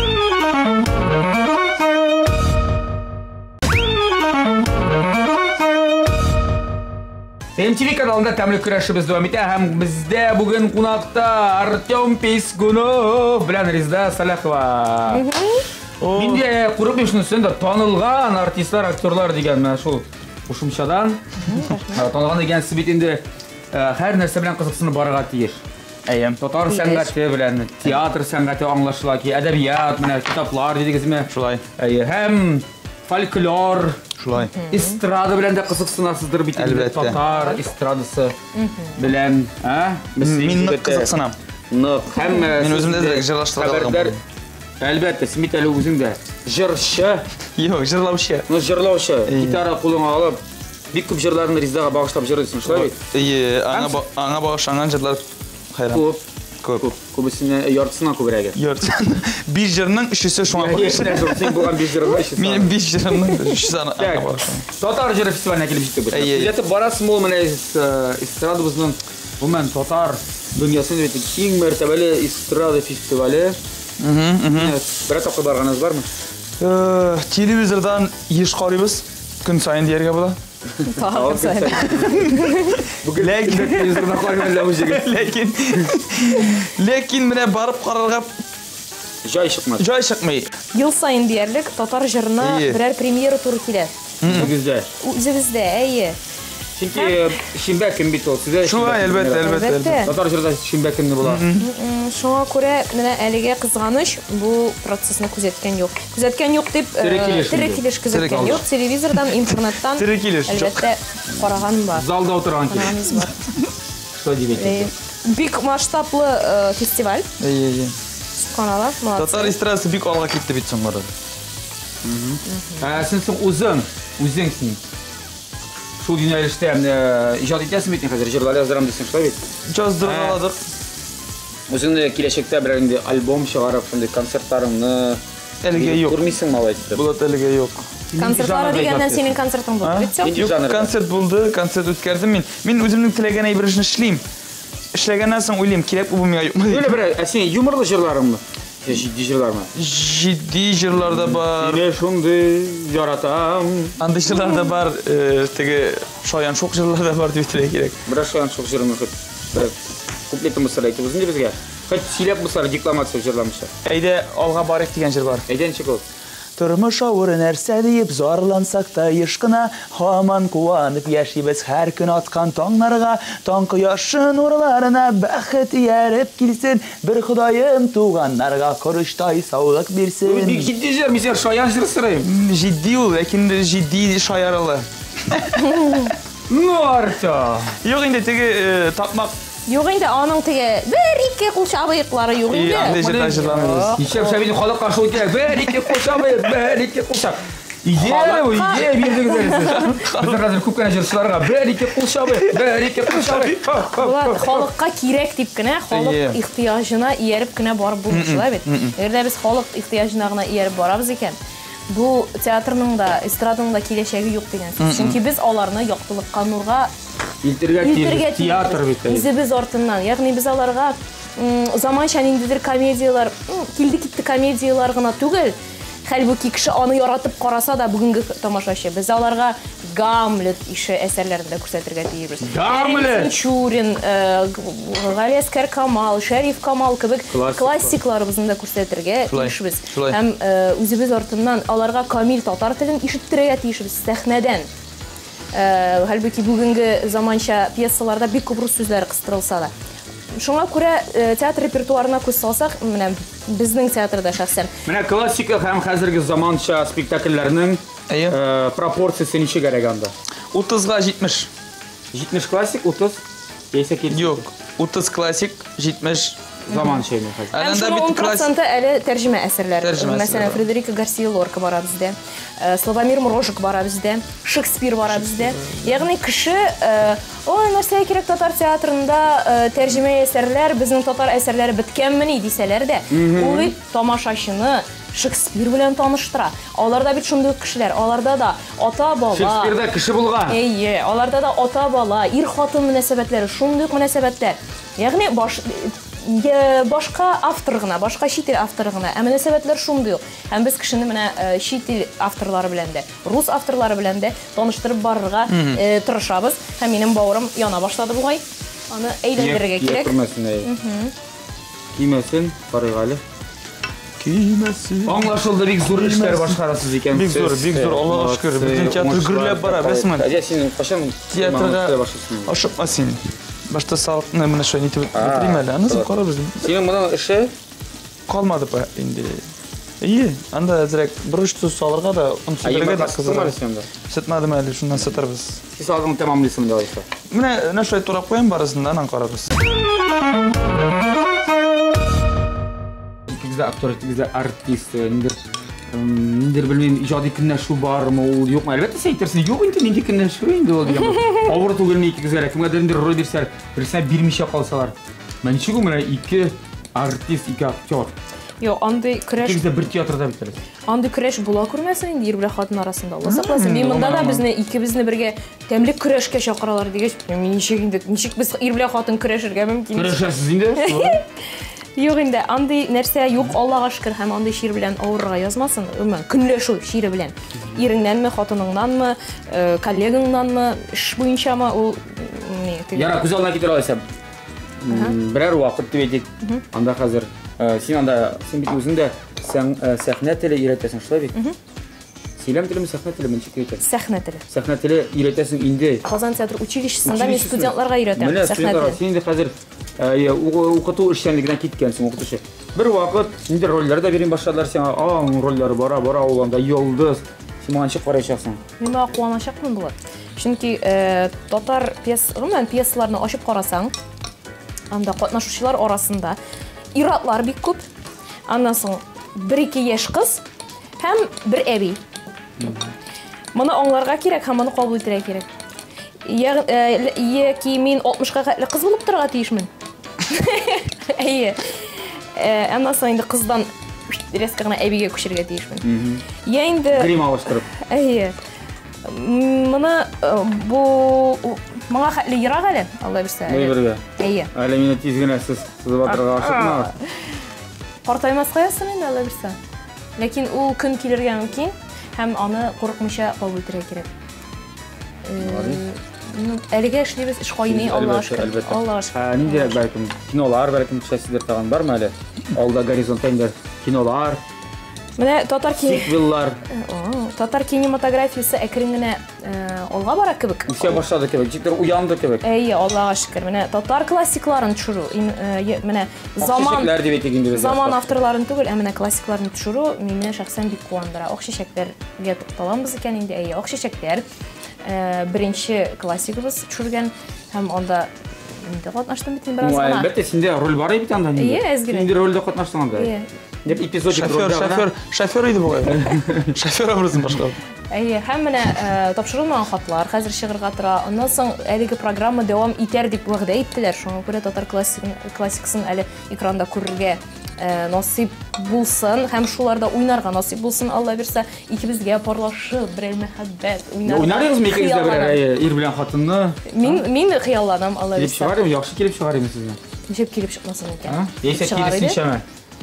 MTV kanalında təmli көрәшебез дәвам итә һәм бездә бүген кунакта Артем Пискунов белән Резда Салахова. Инде курыкмыйм шунысын да танылган артистлар, актерлар дигән менә шул кушымчадан танылган дигәнсе бит инде һәр нәрсә белән кызыксынып барырга тиеш. Татар сәнгате белән, театр сәнгате аңлашыла ки, әдәбият, менә китаплар дигезме шулай. Һәм фольклор, шулай. Эстрада белән дә кызыксынасыздыр бит инде татар эстрадасы белән, Мин кызыксынам. Һәм мин үзем дә җырлаштыра. Әлбәттә, Смит әле үзең дә җырчы. Юк, җырлаучы. Җырлаучы. Гитара кулыңа алып, бик күп җырларны Рездага багышлап җырлыйсың, шулай бит? Аңа багышланган җырлар хайран. Күп. Күбесенә яртысына күбрәге. Яртысына. 5 җырның 3-се шуңа багышланган. Син булган 5 җырның 3-се. Минем 5 җырның 3-се аңа багышланган. Татар җыры фестиваленә килеп җиттек без. Билеты барасызмы менә эстрадабызның гомумән татар дөньясында бит иң мәртәбәле эстрада фестивале. Бер тапкыр барганыз бармы? Телевизордан еш карыйбыз. Көн сайын дияргә була. Ләкин менә барып карарга җай чыкмады. Җай чыкмый. Ел сайын диярлек татар җырына берәр премьера туры килә. Үзебездә. Үзебездә, әйе. Çünkü şimbe kim bit ol size. Şu elbette. Tatar jırda şimbe kimni bular. Şoňa görä менә әлегә кызганыч бу процессны күзәткән юк. Күзәткән юк дип тирекилеш күзәткән юк. Телевизордан, интернеттан әлбәттә караган бар. Залда отырган ки. Что дибек? Бик масштаблы фестиваль. Канала. Татар эстрадасы бик алга китте бит соңгы. Сен үзең Şul yönelişte icad etmesi mi hazır jırlar yazdıram desin şöyle bit. Jazdıraladık. Özün de kileşekte bir indi albom çıkarıp şimdi konsertlarını Elge yok. Kurmuşsun malaydı. Bu da elge yok. Konsertlara degenden senin konsertin buldu. Yok, konsert buldu, konsert ötkərdim min. Min özümün tilegen aybirini işleyim. İşlegenden sonra oyluyum, kirep bu mu yok mu? Öyle bir aslında yumurlu jırlarım mı? Ciddi jırlar mı? Ciddi jırlar da var. Yine şundu yaratam. Andı jırlar da var. Tege şoyan çok jırlar da var diye tile gerek. Biraz şoyan çok jırım yok. Biraz kupletim mısır aytı. Uzun bizge. Kaç silep mısır deklamasiya jırlamışlar. Eyde alga barek degen jır var. Eyden çık ol. Turmuş avır нәрсә дип зарлансак та ешкына Хаман куанып яшибез һәр көн аткан таңнарга Таң кояшы нурларына бәхет ияреп килсен Бер Ходаем туганнарга корыштай саулык бирсен Бик ciddi jır misal şoyan jır sırayım. Ciddi ул, ләкин ciddi шаярылы. Норта. Юк инде теге тапмак. Юк инде аның теге бер ике кул чабыйклары юк инде. Янды жырда жырламыз. Ишеп şabini халык каршы керек. Бер ике кошабы, бер ике кошап. Идея бу, идея бирдигез. Biz hazır күпкә җырчыларга бер ике кошабы, бер ике кошабы. Булар халыкка кирәк дип кенә, халык ихтыяҗына ияреп кенә барып булмышлар бит. Әгәр без халык ихтыяҗына гына ияреп барабыз икән, бу театрның да, эстраданың да киләчәге юк дигән сүз. Чөнки без аларны яктылыкка, нурга İltirge tiyatr bit. Biz артыннан, ягъни biz аларга заманча ниндидер комедиялар, килди-китти комедиялар гына түгел. Хәлбуки кеше аны яратып караса да бүгенге тамашачы. Без аларга Гамлет ише әсәрләрендә күрсәтергә тиешбез. Гамлет, Чурин, Галиаскар Камал, Шәриф Камал кебек классикларыбызны да күрсәтергә тиешбез. Һәм үзебез артыннан аларга камил татар телен ишеттерергә тиешбез сәхнәдән. Хәлбуки бүгенге заманча пьесаларда бик күп рус сүзләре кыстырылса да. Шуңа күрә театр репертуарына күз салсак, менә безнең театрда шәхсән. Менә классика һәм хәзерге заманча спектакльләрнең пропорциясы ничек гәрәгәндә? 30-га 70. 70 классик, 30 яисә кил. Юк, 30 классик, 70 заманча иде хәзер. Һәм шуның 10% әле тәрҗемә әсәрләре. Мәсәлән, Фредерика Гарсия Лорка бара бездә, Славомир Морозов бара бездә, Шекспир бара бездә. Ягъни кеше, ой, нәрсә кирәк татар театрында тәрҗемә әсәрләр, безнең татар әсәрләре биткәнмени дисәләр дә, ул бит тамашачыны Шекспир белән таныштыра. Аларда бит шундый кешеләр, аларда да ата-бала. Шекспирдә кеше булган. Әйе, аларда да ата-бала, ир-хатын мөнәсәбәтләре, шундый мөнәсәбәтләр. Ягъни башка автор гына, башка чит ил авторы гына, ә мөнәсәбәтләр шундый ук. Һәм без кешене менә чит ил авторлары белән дә, рус авторлары белән дә таныштырып барырга тырышабыз. Һәм минем бавырым яна башлады бугай. Аны әйләндерергә кирәк. Кимәсен, Фаригали. Кимәсен. Аңлашылды, бик зур эшләр башкарасыз икән. Бик зур, Аллаһка шөкер. Безнең театр гөрләп бара, бәсмен. Әҗә син кашан театрга ашыкма син. Башта салтны менә шуны итеп битерим әле. Аны карабыз. Синең моның эше калмады ба инде. Ие, анда әзрәк бурыч тус салырга да, унсырга да кызыгы. Сетмәдем әле, шуннан сатарбыз. Сез алган тәмамлыйсың дип әйтә. Менә шулай турап куям барысыннан ан карабыз. Bizdə aktör, bizdə artist, ninder bilmem icadi künləşu barmı, ol yoxmu? Əlbəttə sən itersin, yox indi nindi künləşu indi ol deyəm. Avır түгелме iki kızlara, kimə derindir rol versə, birsə birmişə qalsalar. Mən çıxı mənə iki artist, iki aktör. Yox, андай креш. Bizdə bir teatrda bitiririz. Андай креш була күрмәсен инде ир белән хатын арасында. Алла сакласын. Мен монда да безне икебезне бергә тәмле крешкә чакыралар дигәч, мин ничек без ир белән хатын крешергә мөмкин? Крешәсез инде. Юк инде, андый нәрсә юк, Аллага шөкер, һәм андый шир белән авырырга язмасын. Өмән, көнләшү шире белән. Иреңнәнме, хатыныңнанмы, коллегаңнанмы, эш буенчамы ул ни тиге. Яра, күз алдына китер аласам. Берәр вакыт дип әйтик. Анда хәзер син бит үзең дә сәхнә теле өйрәтәсең, шулай бит? Сөйлем тілі ме, сахна тілі ме, ничек өйтеді? Сәхнә теле. Сахна тілі үйретесің инде. Казан театр училищесында мен студентларға үйретемін Міне сәхнә студентларға, теле. сен де қазір оқыту ішшенлігінен кеткенсің оқытушы. Бір вақыт сендер рольдер де берейін башладылар сен, рольдер бара оланда йолдыз. Сен маған шық қарайшақсың. Мен баға қуанашақпын болады. Чөнки татар пьесаларны ашып қарасаң, анда катнашучылар арасында иратлар бик күп. Аннан соң 1-2 яшь кыз һәм бер әби. Моны аңларга кирәк һәм моны кабул итәргә кирәк. Яки мин 60-га хәтле кыз булып торырга тиешмен. Әйе. Аннан соң инде кыздан резко гына әбигә күчәргә тиешмен. Я инде Грим алыштырып. Әйе. Моны бу маңа хәтле ерак әле, Алла бирсә. Бергә. Әйе. Әле мине тиз генә сез батырга ашыкмагыз. Картаймаска ясың инде, Алла бирсә. Ләкин ул көн килергә мөмкин һәм аны курыкмыйча кабул итәргә кирәк. Әлегә эшлибез, эш кайный, Аллага шөкер. Аллага шөкер. Нинди бәлкем кинолар, бәлкем төшәсездер тагын бармы әле? Алда горизонтта инде кинолар, Менә сиквеллар. татар кинематографиясы әкрен генә алга бара кебек. Үсә башлады кебек, җитер уянды кебек. Әйе, Аллага шөкер. Менә татар классикларын төшерү, менә Чәчәкләр дип әйтик инде без. заман авторларын түгел, ә менә классикларны төшерү мине шәхсән бик куандыра. Ак чәчәкләргә тукталамыз икән инде. Әйе, ак чәчәкләр беренче классигыбыз төшергән һәм анда инде катнаштым бит бераз гына. Әлбәттә, синдә роль бар бит анда. Әйе, әзгере. Син рольдә катнаштың анда. Әйе. Дип эпизодик рольдә. Шофер иде бугай. Шофер образын башкарды. Әйе, һәм менә тапшырылмаган хатлар хәзер чыгарга тора. Аннан соң әлеге программа дәвам итәр дип вәгъдә иттеләр. Шуңа күрә татар классикасын әле экранда күрергә насип булсын һәм шуларда уйнарга насип булсын. Алла бирсә, икебезгә парлашып, берәр мәхәббәт уйнарга. Уйнарыгызмы икегез дә берәр ир белән хатынны? Мин хыялланам, Алла Килеп бирсә. чыгарым, яхшы килеп чыгарым сезне. Ничек килеп чыкмасын икән? Яисә киресенчәме?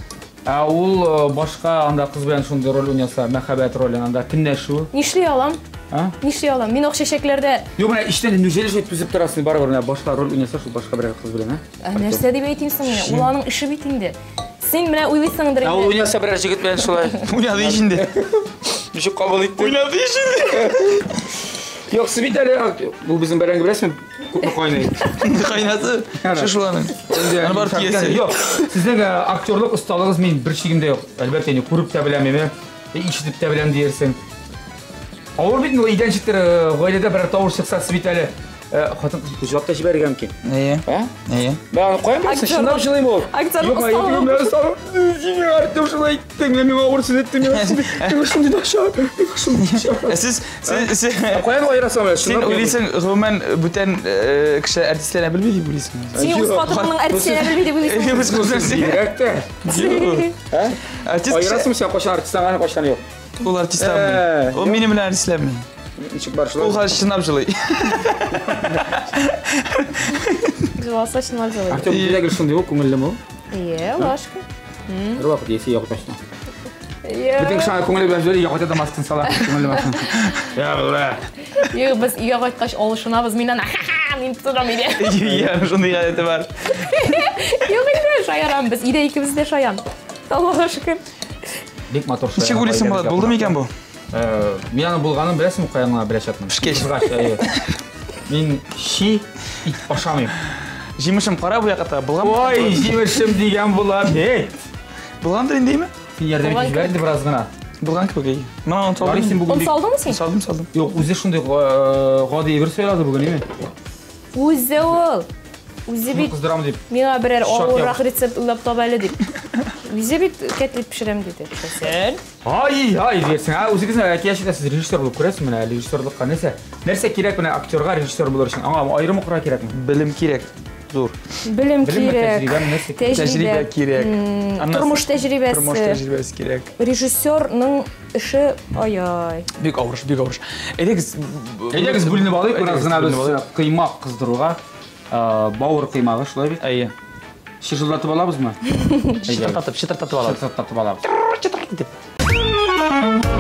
Ул башка анда кыз белән шундый роль уйнаса, мәхәббәт ролен анда көнләшү. Нишли алам? Нишли алам? Мин ак чәчәкләрдә Юк, менә иштән нүҗәлеш түзеп торасың барыбер, менә башка роль уйнаса, шул башка берәр кыз белән, нәрсә дип әйтим соң менә? Ул аның эше бит инде. Син менә уйлыйсыңдыр Ул инде. уйнаса берәр җегет белән шулай. Уйнады ишинде. Ничек кабул итте? Уйнады ишинде. Юк, сез бит әле бу безнең бәрәңге беләсезме? Күпме кайный. Кайнаты. Шушуланың. Аны бар киясе. Юк, сезнең актерлык осталыгыз мин бер чигимдә юк. Әлбәттә, күреп тә беләм, ишетеп тә беләм диерсең. Авыр бит ул идән чиктер гаиләдә берәр тавыш чыкса, сез бит әле хатын җавап та җибәргән мөмкин. Әйе. Әйе. Мен каян белсен, шунда җылыйм ул. Актерлык Сиңа артым шулай иттең, мен авыр сүз иттем. Шунда да шат. Сез Каян айрасам әле? сен уйлыйсың, гомумән бүтән кеше артистларны белми дип уйлыйсың. Син үз хатынның артистларын белми дип уйлыйсың. Без күзләрсең. Директор. Артист Айрасым сен кашан артисттан кашан юк. ул артистлар. Ул минем белән артистлармы? Ничек бар шулай? Ул хәзер чынлап җылый. Җыласа чынлап җылый. Актер билеге шундый ул күңеллеме ул? Ие, лашка. Бер вакыт яси якташты. Ие. Бүтән шаңа күңеле белән җылый, якта да маскын сала, күңелле маскын. Я ура. Ие, без өйгә кайткач алышынабыз, миннән мин тутырам иде. Я шундый гадәте бар. Юк инде, шаярам без, иде икебез дә шаян. Аллага шөкер. Бик матур. Ничек уйлыйсың булат? Булдымы икән бу? Мен аны булганын беләсеңме, каянга беләчәкмен. Пешкәч. Мин ши ит ашамыйм. Җимешем кара бу якта булганмы? Ой, җимешем дигән була бит. Булгандыр инде. Син ярдәм итеп җибәрде бераз гына. Булган кебек. Мен аны Барыйсың салдым. бүген Он бик. салдыңмы син? Салдым. Юк, үзе шундый гади бер сөйләде бүген, эме? Үзе ул. Үзе бит Кыздырам дип. миңа берәр Шок авыррак рецепт уйлап таба әле дип. Үзе бит кәтлит пешерәм диде. Сен? Ай, дерсең. Үзегезне яшьтә сез режиссер булып күрәсезме? Менә режиссерлыкка нәрсә кирәк менә актерга режиссер булыр өчен? Аңа аерым укырга кирәкме? Белем кирәк. Зур. Белем кирәк. Тәҗрибә кирәк. Тормыш Тормыш тәҗрибәсе. тәҗрибәсе кирәк. Режиссерның эше ай. Бик авыр. Әйдәгез бүленеп алыйк, бераз гына без кыймак кыздыруга. Бауыр кыймагы шулай бит. Әйе. Шишылдатып алабызмы? Чытыртатып алабыз. Шишылдатып алабыз.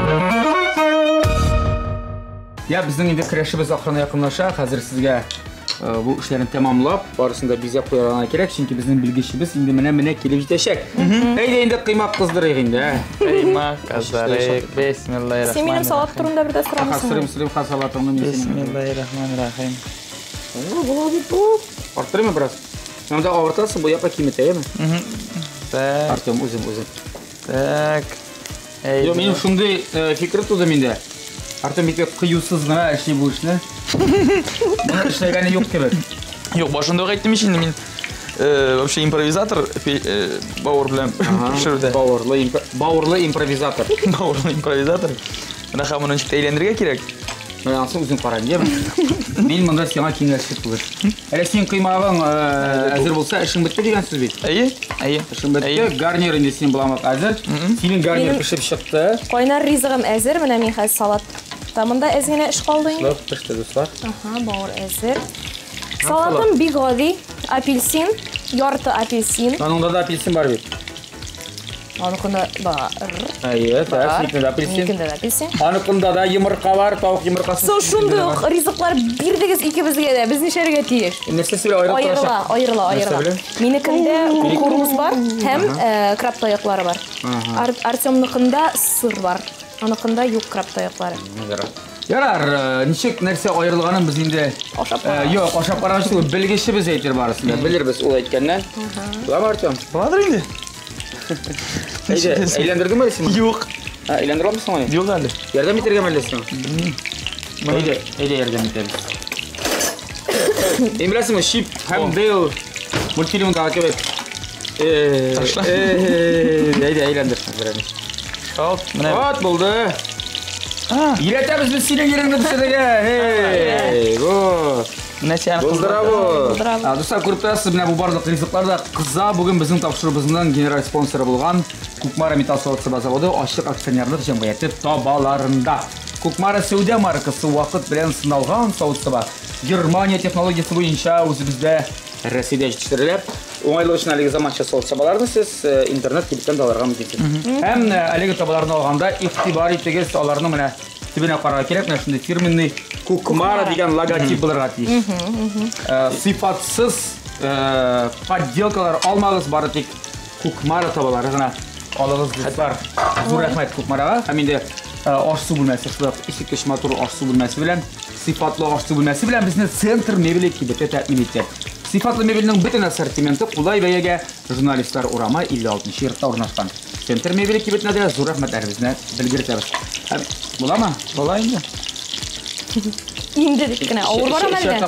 Я безнең инде керәшебез ахырына якынлаша. Хәзер сезгә bu işlerini tamamlap, barısında bize koyarana gerek. Çünkü bizim bilgişimiz indi mene kelip jiteşek. Eyde indi kıymak kızdırıyıq indi. Kıymak kızdırıyıq. Sen benim Bismillahirrahmanirrahim. salat turunda bir de sıramısın. Sırım salatını Bismillahirrahmanirrahim. Arttırayım mı biraz? Hem de ağırtasın bu yapa kimiteye mi? Tak. Artıyorum uzun. Tak. Yo, benim şimdi fikrim tuzdum indi. Artık bir kıyısız gana şey bu işine. Bunu işlegeni yok gibi. Yok, başında aytdım şimdi men вообще импровизатор Bauer bilen pişirdi. Bauerlı improvizator. Bauerlı improvizator. Buna hamını çıktı eğlendirge gerek. Ben aslında uzun paran değil mi? Benim bunda sana kengeçlik bulur. Hele senin kıymağın hazır olsa işin bitti degen söz bit. İyi. İşin bitti. Garnirinde senin bulamak hazır. Senin garnir pişip çıktı. Koynar rizigim hazır. Mene men hal salat. Tamında ezgine iş kaldın. Slop pişti dostlar. Aha, bauer hazır. Salatım bir gadi, apelsin, yartı apelsin. Onda da apelsin var bir. Anıkında var. Evet, sikinde de apelsin. Sikinde de apelsin. Anıkında da yumurta var, tavuk yumurtası. Сол şunduk riziklar birdiniz ikimizge de biz nişerge tiyiş. Nesnesi bile ayrı Ayrıla. Menikinde kukuruz var, hem krab tayakları var. Artyomnukında sır var. Anıkında yok krab tayakları. Yarar, nişek nerse ayrılganın biz indi. Yok, aşap paraştı bilgisi biz eytir barısında. Biliriz o etkenden. Bulam Artyom. Vardır indi. Eğlendirdin mi resim? Yok. Eğlendirelim misin onu? Yok hali. Yerden bitirgen melesin. Eyde yerden biteriz. Emresin mi? Şip, hem Dale. Multifilmin takip et. Taşla. Eyde eğlendir. At buldu. İletemiz biz senin yerinde bu sırada. Hey, bu. Ne yani Bravo. Dostlar kuruptası bu bardaq riziklarda kızza bugün bizim tapşırığımızdan general sponsoru bulgan Kukmara Metal Soğutsu Bazavodu açlık aksionerlik cemiyeti tabalarında. Kukmara Saudiya markası vaqt bilen sınalgan soğutsu var. Germaniya texnologiyası boyunca özümüzde Rossiyada yetiştirilip oңайлы үшін әлеге заманша соғыт сабаларны сіз интернет киліктен де аларға мүмкінсіз. Hem әлеге табаларын алғанда иқтибар етегіз аларны міне тибіне қараға керек, міне шындай фирменный Kukmara деген логотип бұларға тиіш. Сипатсыз подделкалар алмағыз бары тек Kukmara табалары ғана алығыз достар. Зор рахмет Kukmaraға. Hem de aşçı bölmesi, istikleş motoru aşçı bölmesi bilen, sifatlı aşçı bölmesi bilen bizden Center Mebel ekibeti təmin etdi. Sifatlı Mebel'nin bütün assortimenti qulay bəyəgə jurnalistlar urama 56-cı yurtda ornaşqan. Center Mebel ekibetine de zor rəhmətlərimizni bilgiritəbiz. Bula mı? Bula indi. İndi dikine, ağır var ama əldə.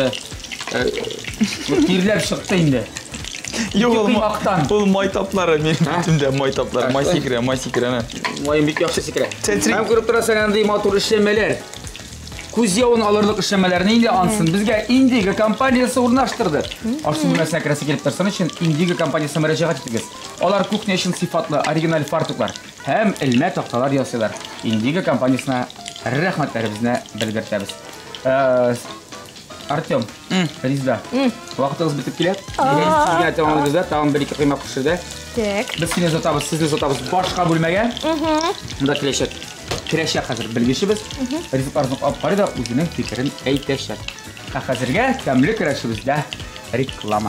Kirlər çıxdı indi. Yok oğlum maytapları benim bütümde maytapları. May sikire ne? Mayın büyük yaxşı sikire. Tetrik. Hem kurup durasan andi motor işlemeler. Kuzyavun alırlık işlemelerini indi ansın. Bizge Indigo kompaniyası urnaştırdı. Arzu bu mesela kirası gelip dursan için Indigo kompaniyası müracaat ettiğiz. Olar kukne için sifatlı orijinal fartuklar. Hem ilme tahtalar yazıyorlar. Indigo kompaniyasına rahmetlerimizni bildirtemiz. Artyom, Rizda, vaxtınız bitip keledi. Sizga aytganingizda tag'in bir ikki qiyma pishirdi. Biz seni uzatamiz, sizni uzatamiz boshqa bo'lmaga. Unda kirashak hozir bilgishimiz. Rizqlarni olib qaraydi, o'zining fikrini aytishadi. Hozirga tamli kirashimizda reklama.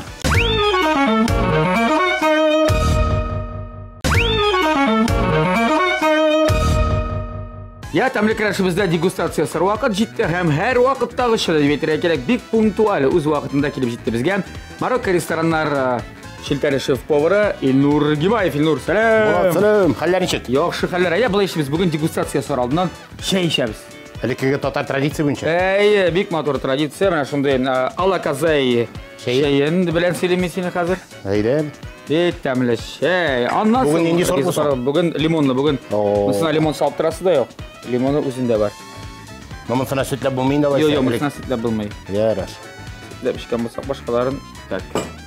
Ya tamli kirashimizda degustatsiya sir vaqt jetdi ham har vaqtdagi shilib kerak bek punktual o'z vaqtida kelib jetdi bizga. Marokko restoranlar Şilteri şef-poveri Ilnur Gibayev. Ilnur, selam. Selam. Haller nechek? Yaxshi hallar. Ya bular biz bugun degustatsiya so'ra oldindan shay ishamiz. Haligi tatar traditsiya bo'yicha. Ey, bek motor traditsiya. Mana shunday alakazay shayin bilan selimisini hozir. Hayda. Betamli shay. Annas. Bugun endi so'rib bo'lsa. Bugun limonli bugun. Sizlar limon solib turasizda yo'q. Limoni o'zingda bor. Mamonsana sütlab bo'lmaydi da. Yo'q, mamonsana sütlab bo'lmaydi. Yarar. Sütlab ishgan bo'lsa boshqalarini tak.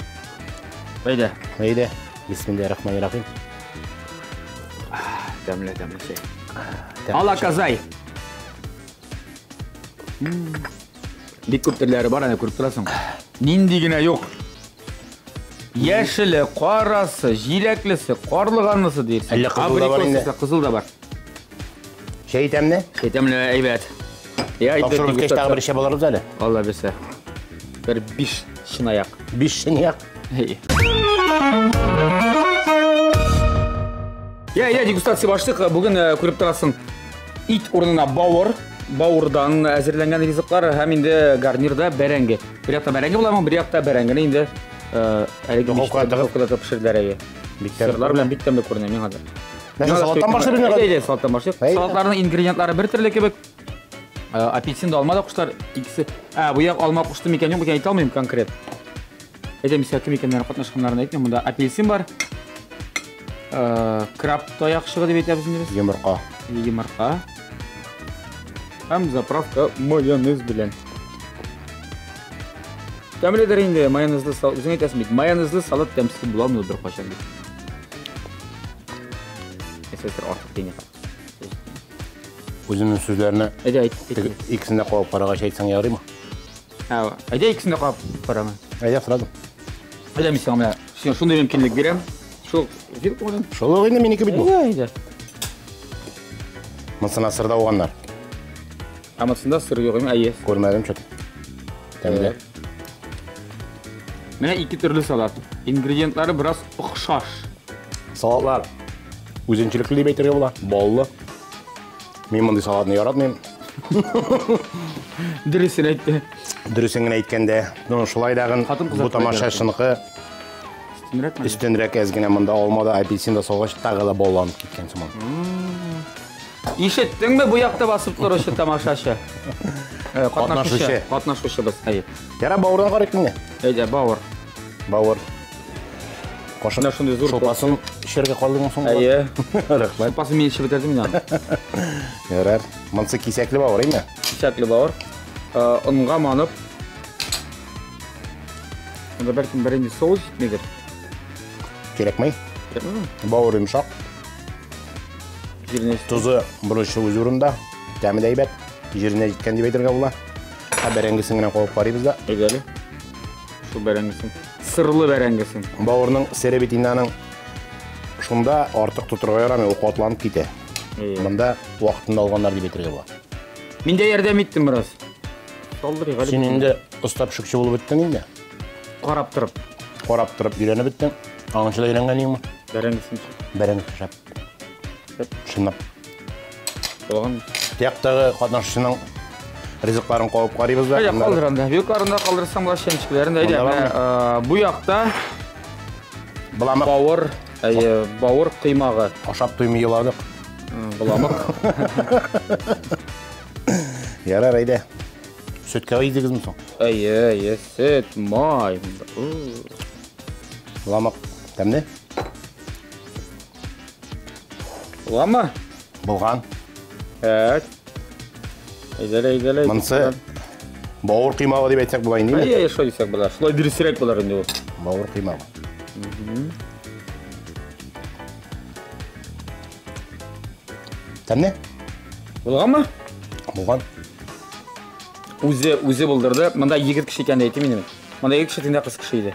Hayda. Bismillahirrahmanirrahim. Demle şey. Alakazay. Bir kurtları var hani kurtlarasın. Nindigine yok. Yeşili, qarası, jileklisi, qarlıqanlısı deyirsin. Elle kızıl da var indi. Kızıl da var. Şeytemne? Şeytemle evet. Tapşırıp keç tağ bir işe bolarız hali. Allah bilse. Bir 5 şınayak. 5 şınayak. Ya degustasiya başlık. Bugün көріп тұрасың ит орнына бауыр. Бауырдан әзірленген ризықлар һәм инде гарнирда бәрәңге. Bir якта бәрәңге буламы, bir якта бәрәңгене инде духовкада пешерделәр. Сырлар белән бик тәмле күренә миңа да. Салаттан башлыйбыз. Әйдә, салаттан башлыйк. Салатларның ингредиентлары бер төрле кебек. Апельсин да алма да куштар икесе. Бу як алма кушты микән, юк, әйтә алмыйм конкрет. Әйдәм исә кем икәннәр катнашканнарны әйтмим. Монда апельсин бар. Краб тояқшығы деп әйтәбез инде. Йомырка. Һәм заправка майонез белән. Тәмледер инде майонезлы салат. Үзең әйтәсең бит, майонезлы салат тәмсез буламы бер качан бит. Әсәсер артык дейне. Үземнең сүзләрне әйт. Икесендә куып карагач әйтсәң ярыймы? Әйдә икесендә куып карама. Әйдә, сразу. Әйдә мисал менә, шундый мөмкинлек бирәм. Шул филк булган. Шул инде минеке бит бу. Әйдә. Мынсына сырда булганнар. Амасында сыр юк эме, әйе. Күрмәдем чөт. Тәмле. Менә ике төрле салат. Ингредиентлары бераз охшаш. Салатлар үзенчәлекле дип әйтергә була. Баллы. Мин мондый салатны яратмыйм. Дөресен әйтте. Дөресен генә әйткәндә, шулай дагын бу тамашачыныкы үстенрәк әзгенә монда алмада апельсин да салгач тагы да балланып киткән сыман. Ишеттеңме бу якта басып торучы тамашачы? Катнашучыбыз. Яра бауырдан карыйк менә. Әйдә, бауыр. Кошына шундый зур шопасын ишәргә калдыңмы соң? Әйе. Рәхмәт. Шопасын мин ишеп бетердем инде. Ярар. Монсы кисәкле бауыр име? Кисәкле бауыр. Онга манып. Монда бәлкем беренче соус җитмәгән. Кирәкмәй. Бауыр йомшак. Тузы бурышы үз урында. Тәме дә әйбәт. Җиренә җиткән дип әйтергә була. Бәрәңгесен генә куып карыйбыз да. Әйдәле. Шу бәрәңгесен. Сырлы бәрәңгесен. Бауырның серебетинаның шунда артык тутырга ярамый, ул катланып китә. Монда вакытында алганнар дип әйтергә була. Мин дә ярдәм иттем бераз. Салдырый галим. Син инде оста пешекче булып беттең инде. Карап торып Өйрәнеп беттең. Аңчыда өйрәнгән юкмы? Бәрәңгесен. Бәрәңге шәп. Шынап. Булган. Тияктагы катнашчының ризыкларын куып карыйбыз да. Әйдә, калдыранда. Юкарында калдырсам була шәнчекләрен дә әйдә. Бу якта Буламык. Бауыр, бауыр кыймагы. Ашап туймый еладык. Буламык. Ярар, әйдә. Сөткә йдигезме соң? Әйе, сөт, май. Буламык. Тәмле? Буламы? Булган. Әйдәле. Монсы бауыр кыймагы дип әйтсәк була инде. Әйе, шулай дисәк була. Шулай дөресрәк булар инде ул. Бауыр кыймагы. Тәмле? Булганмы? Булган. Үзе булдырды. Монда егет кеше икән әйтим инде. Монда егет кеше тиндә кыз кеше иде.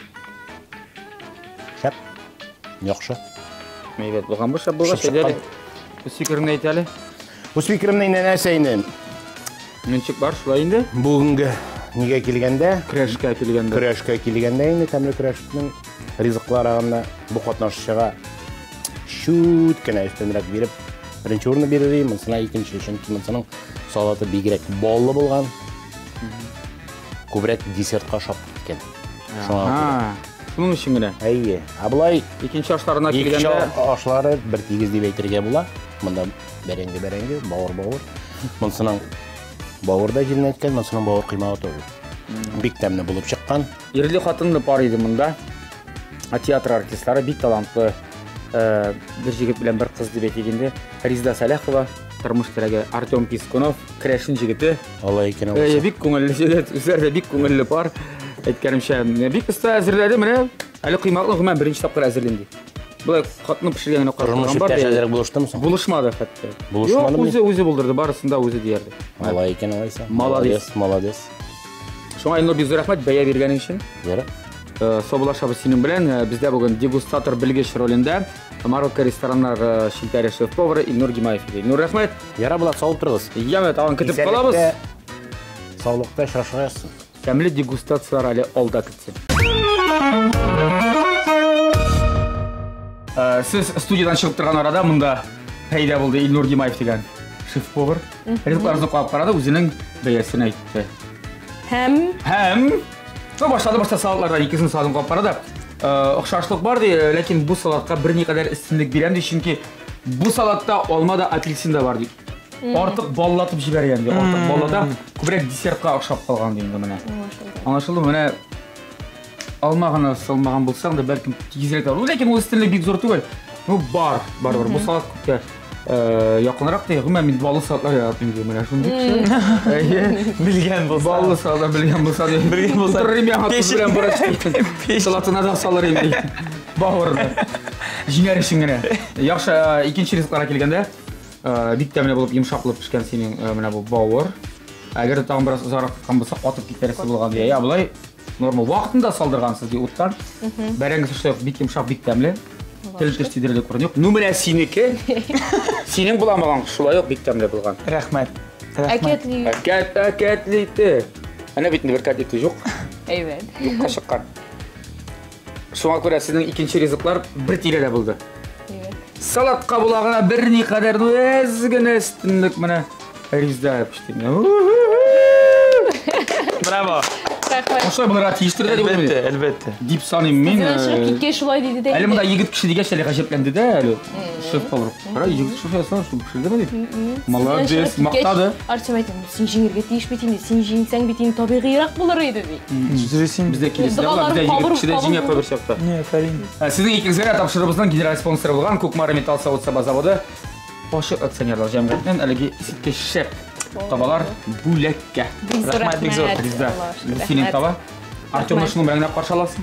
Шәп. Яхшы. Мәйбәт булган бу шәп булгач әйдәле. Үз фикереңне әйт әле. Үз фикеремне нәрсә инде? Мөнчек бар шулай инде. Бүгенге нигә килгәндә? Крәшкә килгәндә. Көрәшкә килгәндә инде тәмле көрәшнең ризыклары агында бу катнашчыга шут кенә өстенрәк биреп, беренче урынны бирер, монсына икенче, чөнки монсының салаты бигрәк баллы булган. Күбрәк десертка шап киткән. Шуның өчен генә. Әйе. Булай Икенче ашларына килгәндә икенче ашлары бер тигез дип әйтергә була. Монда бәрәңге, бауыр. Монсының бауыр да җиренә җиткән, монсының бауыр кыймагы түгел. Бик тәмле булып чыккан. Ирле хатынлы пар иде монда. Театр артистлары бик талантлы. Бер җегет белән бер кыз дип әйтгәндә, Резда Салахова, тормыш кирәге Артем Пискунов, Крәшин җегете. Алай икән ул. Бик күңелле җегет, үзләре бик күңелле пар. Әйткәнемчә, бик оста әзерләде менә. Әле кыймаклы гомән беренче тапкыр әзерләнде. Булай хатны пешергәнгә Тормыш иптәшләре булыштымы соң? Булышмады хәтта. Булышмадымы? Үзе булдырды, барысында үзе диярде. Алай икән алайса. Молодец. Шуңа инде бик зур рәхмәт бәя биргәнең өчен. Ярар. Соболашабыз синең белән бездә бүген дегустатор белгеч ролендә Марокко рестораннар шилтәре шеф-повары Илнур Гимаев иде. Илнур, рәхмәт. Ярар, була сау торыгыз. Ямет, тагын көтеп калабыз. Саулыкта шашыгыз. тәмле дегустациялар әле алда көтсен. Сіз студиядан шығып тұрған арада мұнда пайда болды Илнур Гимаев деген шеф-повар. Ризықларыңызды қойып қарады, өзінің бәйесін айтты. Башта салатлардан екісін садын қойып қарады. Ұқсаштылық бар дейді, ләкин бұл салатқа бір не қадар істімдік берем дейді, чүнки бұл салатта алма да апельсин да бар дейді. Артық баллатып жіберген дейді. Артық баллада көбірек десертқа ұқсап қалған дейді міне. Аңашылды міне алма ғана салмаған болсаң да бәлкім тезірек алу, ләкин ол істімдік бек зор түгел. Бар. Бұл салат көпте яқынырақ дейді, мен баллы салатлар яратым дейді міне шындық. Білген болса. Баллы салатлар білген болса дейді. Білген болса. Салатына да салар емей. Бауырды. Жинер үшін ғана. Яқшы екінші ризықларға келгенде, бик тәмле болып, емшақ болып пішкен сенің мына бұл бауыр. Әгер тағын біраз ұзарақ тұтқан болса, қатып кетересі болған дейді. Бұлай норма уақытында салдырған сізге ұттан. Бәріңіз үшті бик емшақ, бик тәмле. Тіл-тілстедерді көрін жоқ. Нөмірі сенекі. Сенің бұламаған шулай жоқ, бик тәмле болған. Рахмет. Әкетлейді. Әне бетінде бір кәтлейді жоқ. Evet. Юққа шыққан. Шуңа көрі сіздің екінші ризықлар бір тиледе болды. Салатқа бұлағына бір не қадар өзгіне істімдік мұны ризда әпіштеймін. Браво. Осылай бұларға тиістірді деп өмеді? Әлбетті. Дип саным мен... Кетке шулай дейді де. Әлі мұнда егіт кіші деген шәлі қажепленді де әлі. Шеф қалыр. Қара, егіт кіші жасан, шұм кішілді ме дейді? Молодец, мақтады. Артем айтам, сен жеңерге тиіш бетінде, сен жеңсәң бетінде табиғирақ болар еді дейді. Бізде келесі бізде егіт кішіде жеңе қой бір сияқты. Не, фарин. Сіздің екіңізге тапшырыбыздың генерал спонсоры болған Көкмары металл сауыт саба заводы Пошы акционерлік жәмғатынан әліге сетке шеп табалар бүлекке. Рахмет, бек зор. Ризда. Сенен таба. Артемның шының бәріңнен қаршы аласың.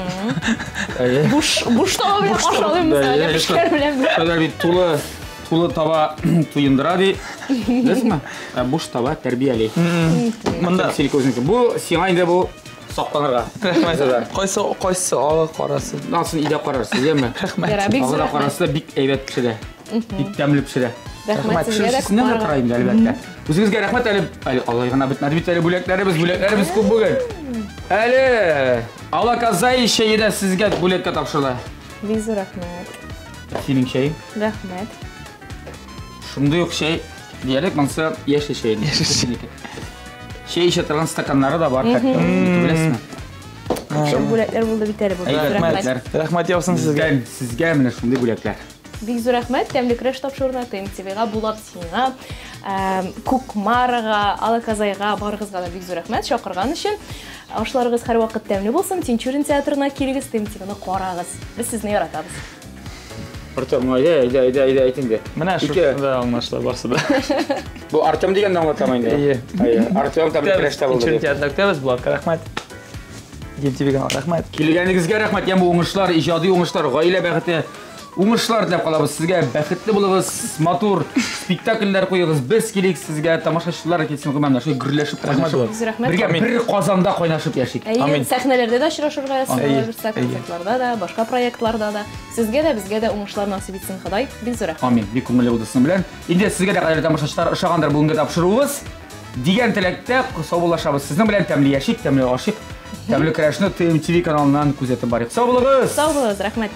Буш таба білен қаршы алайымыз әлі пішкер білен. Шадар бейт тулы таба тұйындыра дей. Десің ма? Буш таба тәрбиялей. Бұл сеңайында бұл сақтанырға. Рахмет. Қойсы ағы қарасы. Насын иде қарарсыз, емі? Рахмет. Ағыда қарасы да бик әйбет пішеді. Бик тәмлі пішеді. Рахмет сізге де Шүршісінен де қарайымды әлбәтті. Өзіңізге рахмет әлі Аллайғына бітмәді бит әлі бүлектәріміз көп бүгін. Әлі Алаказай шейді сізге бүлекке тапшырды. Бизу рахмет. Сенің шейін? Рахмет. Шымды yok шей дiyerek мансы еші шейін. Шей іше тұрған стаканлары да бар. Білесің ме? Бүлектер болды бітері болды. Рахмет япсын сізге. Сізге міне шымды бүлектер. Бигзу рахмет, тәмлі күреш тапшырды, ТМТВ-ға, Булат сиңа, Көкмарыға, Алаказайға, барғызға да бигзу рахмет шақырған үшін. Аушыларығыз қар уақыт тәмлі болсын, Тинчурин театрына келігіз, ТМТВ-ні қорағыз. Біз сізіне яратабыз. Артем, айда айтыңды. Мына шұртында аңлашылар барсы да. Бұл Артем деген аңлатамайын да. Артем тәмлі күреш табылды. Тинчурин театрына өктеміз, Булатқа рахмет. ТМТВ-ға рахмет. Келгеніңізге рахмет, ем оңышлар, ижади оңышлар, ғаиле бәқіті оңышлар тілеп қалабыз. Сізге бәқітті болығыз, матур спектакльдер қойығыз. Біз келейік сізге тамашашылар кетсін қоймамда. Шой гүрлешіп, қойнашып. Бірге бір қазанда қойнашып яшик. Әйен, сәхнелерде де шырашырға ясың, спектакльларда да, башқа проектларда да. Сізге де, бізге де оңышлар насып етсін қадай. Бигзу рахмет. Амин. Бик көңілі болдысын білен. Енді сізге де қадірлі тамашашылар ұшағандар бүгінгі тапшыруымыз деген тілекте сау болашабыз. Сіздің білен тәмлі яшик, тәмлі ашик, тәмлі кірәшіні ТМТВ каналынан көзетіп барық. Сау болыңыз. Сау болыңыз, рахмет.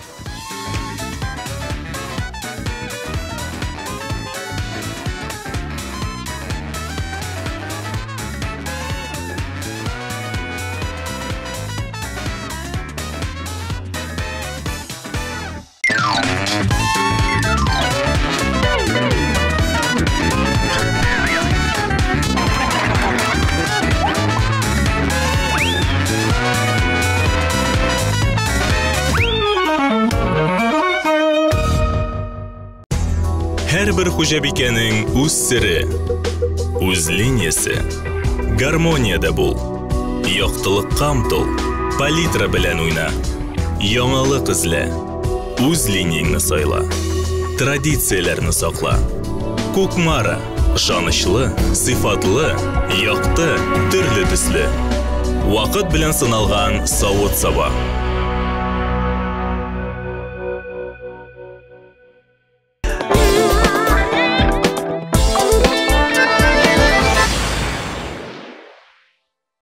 Her bir hujabikening o'z siri, o'z liniyasi. Garmoniyada bo'l. Yoqtiliqqa umtul, palitra bilan o'yna. Yangilik izla. O'z liniyangni sayla. Traditsiyalarni saqla. Көкмары, ishonchli, sifatli, yoqti, turli tusli. Vaqt bilan sinalgan sovut saba.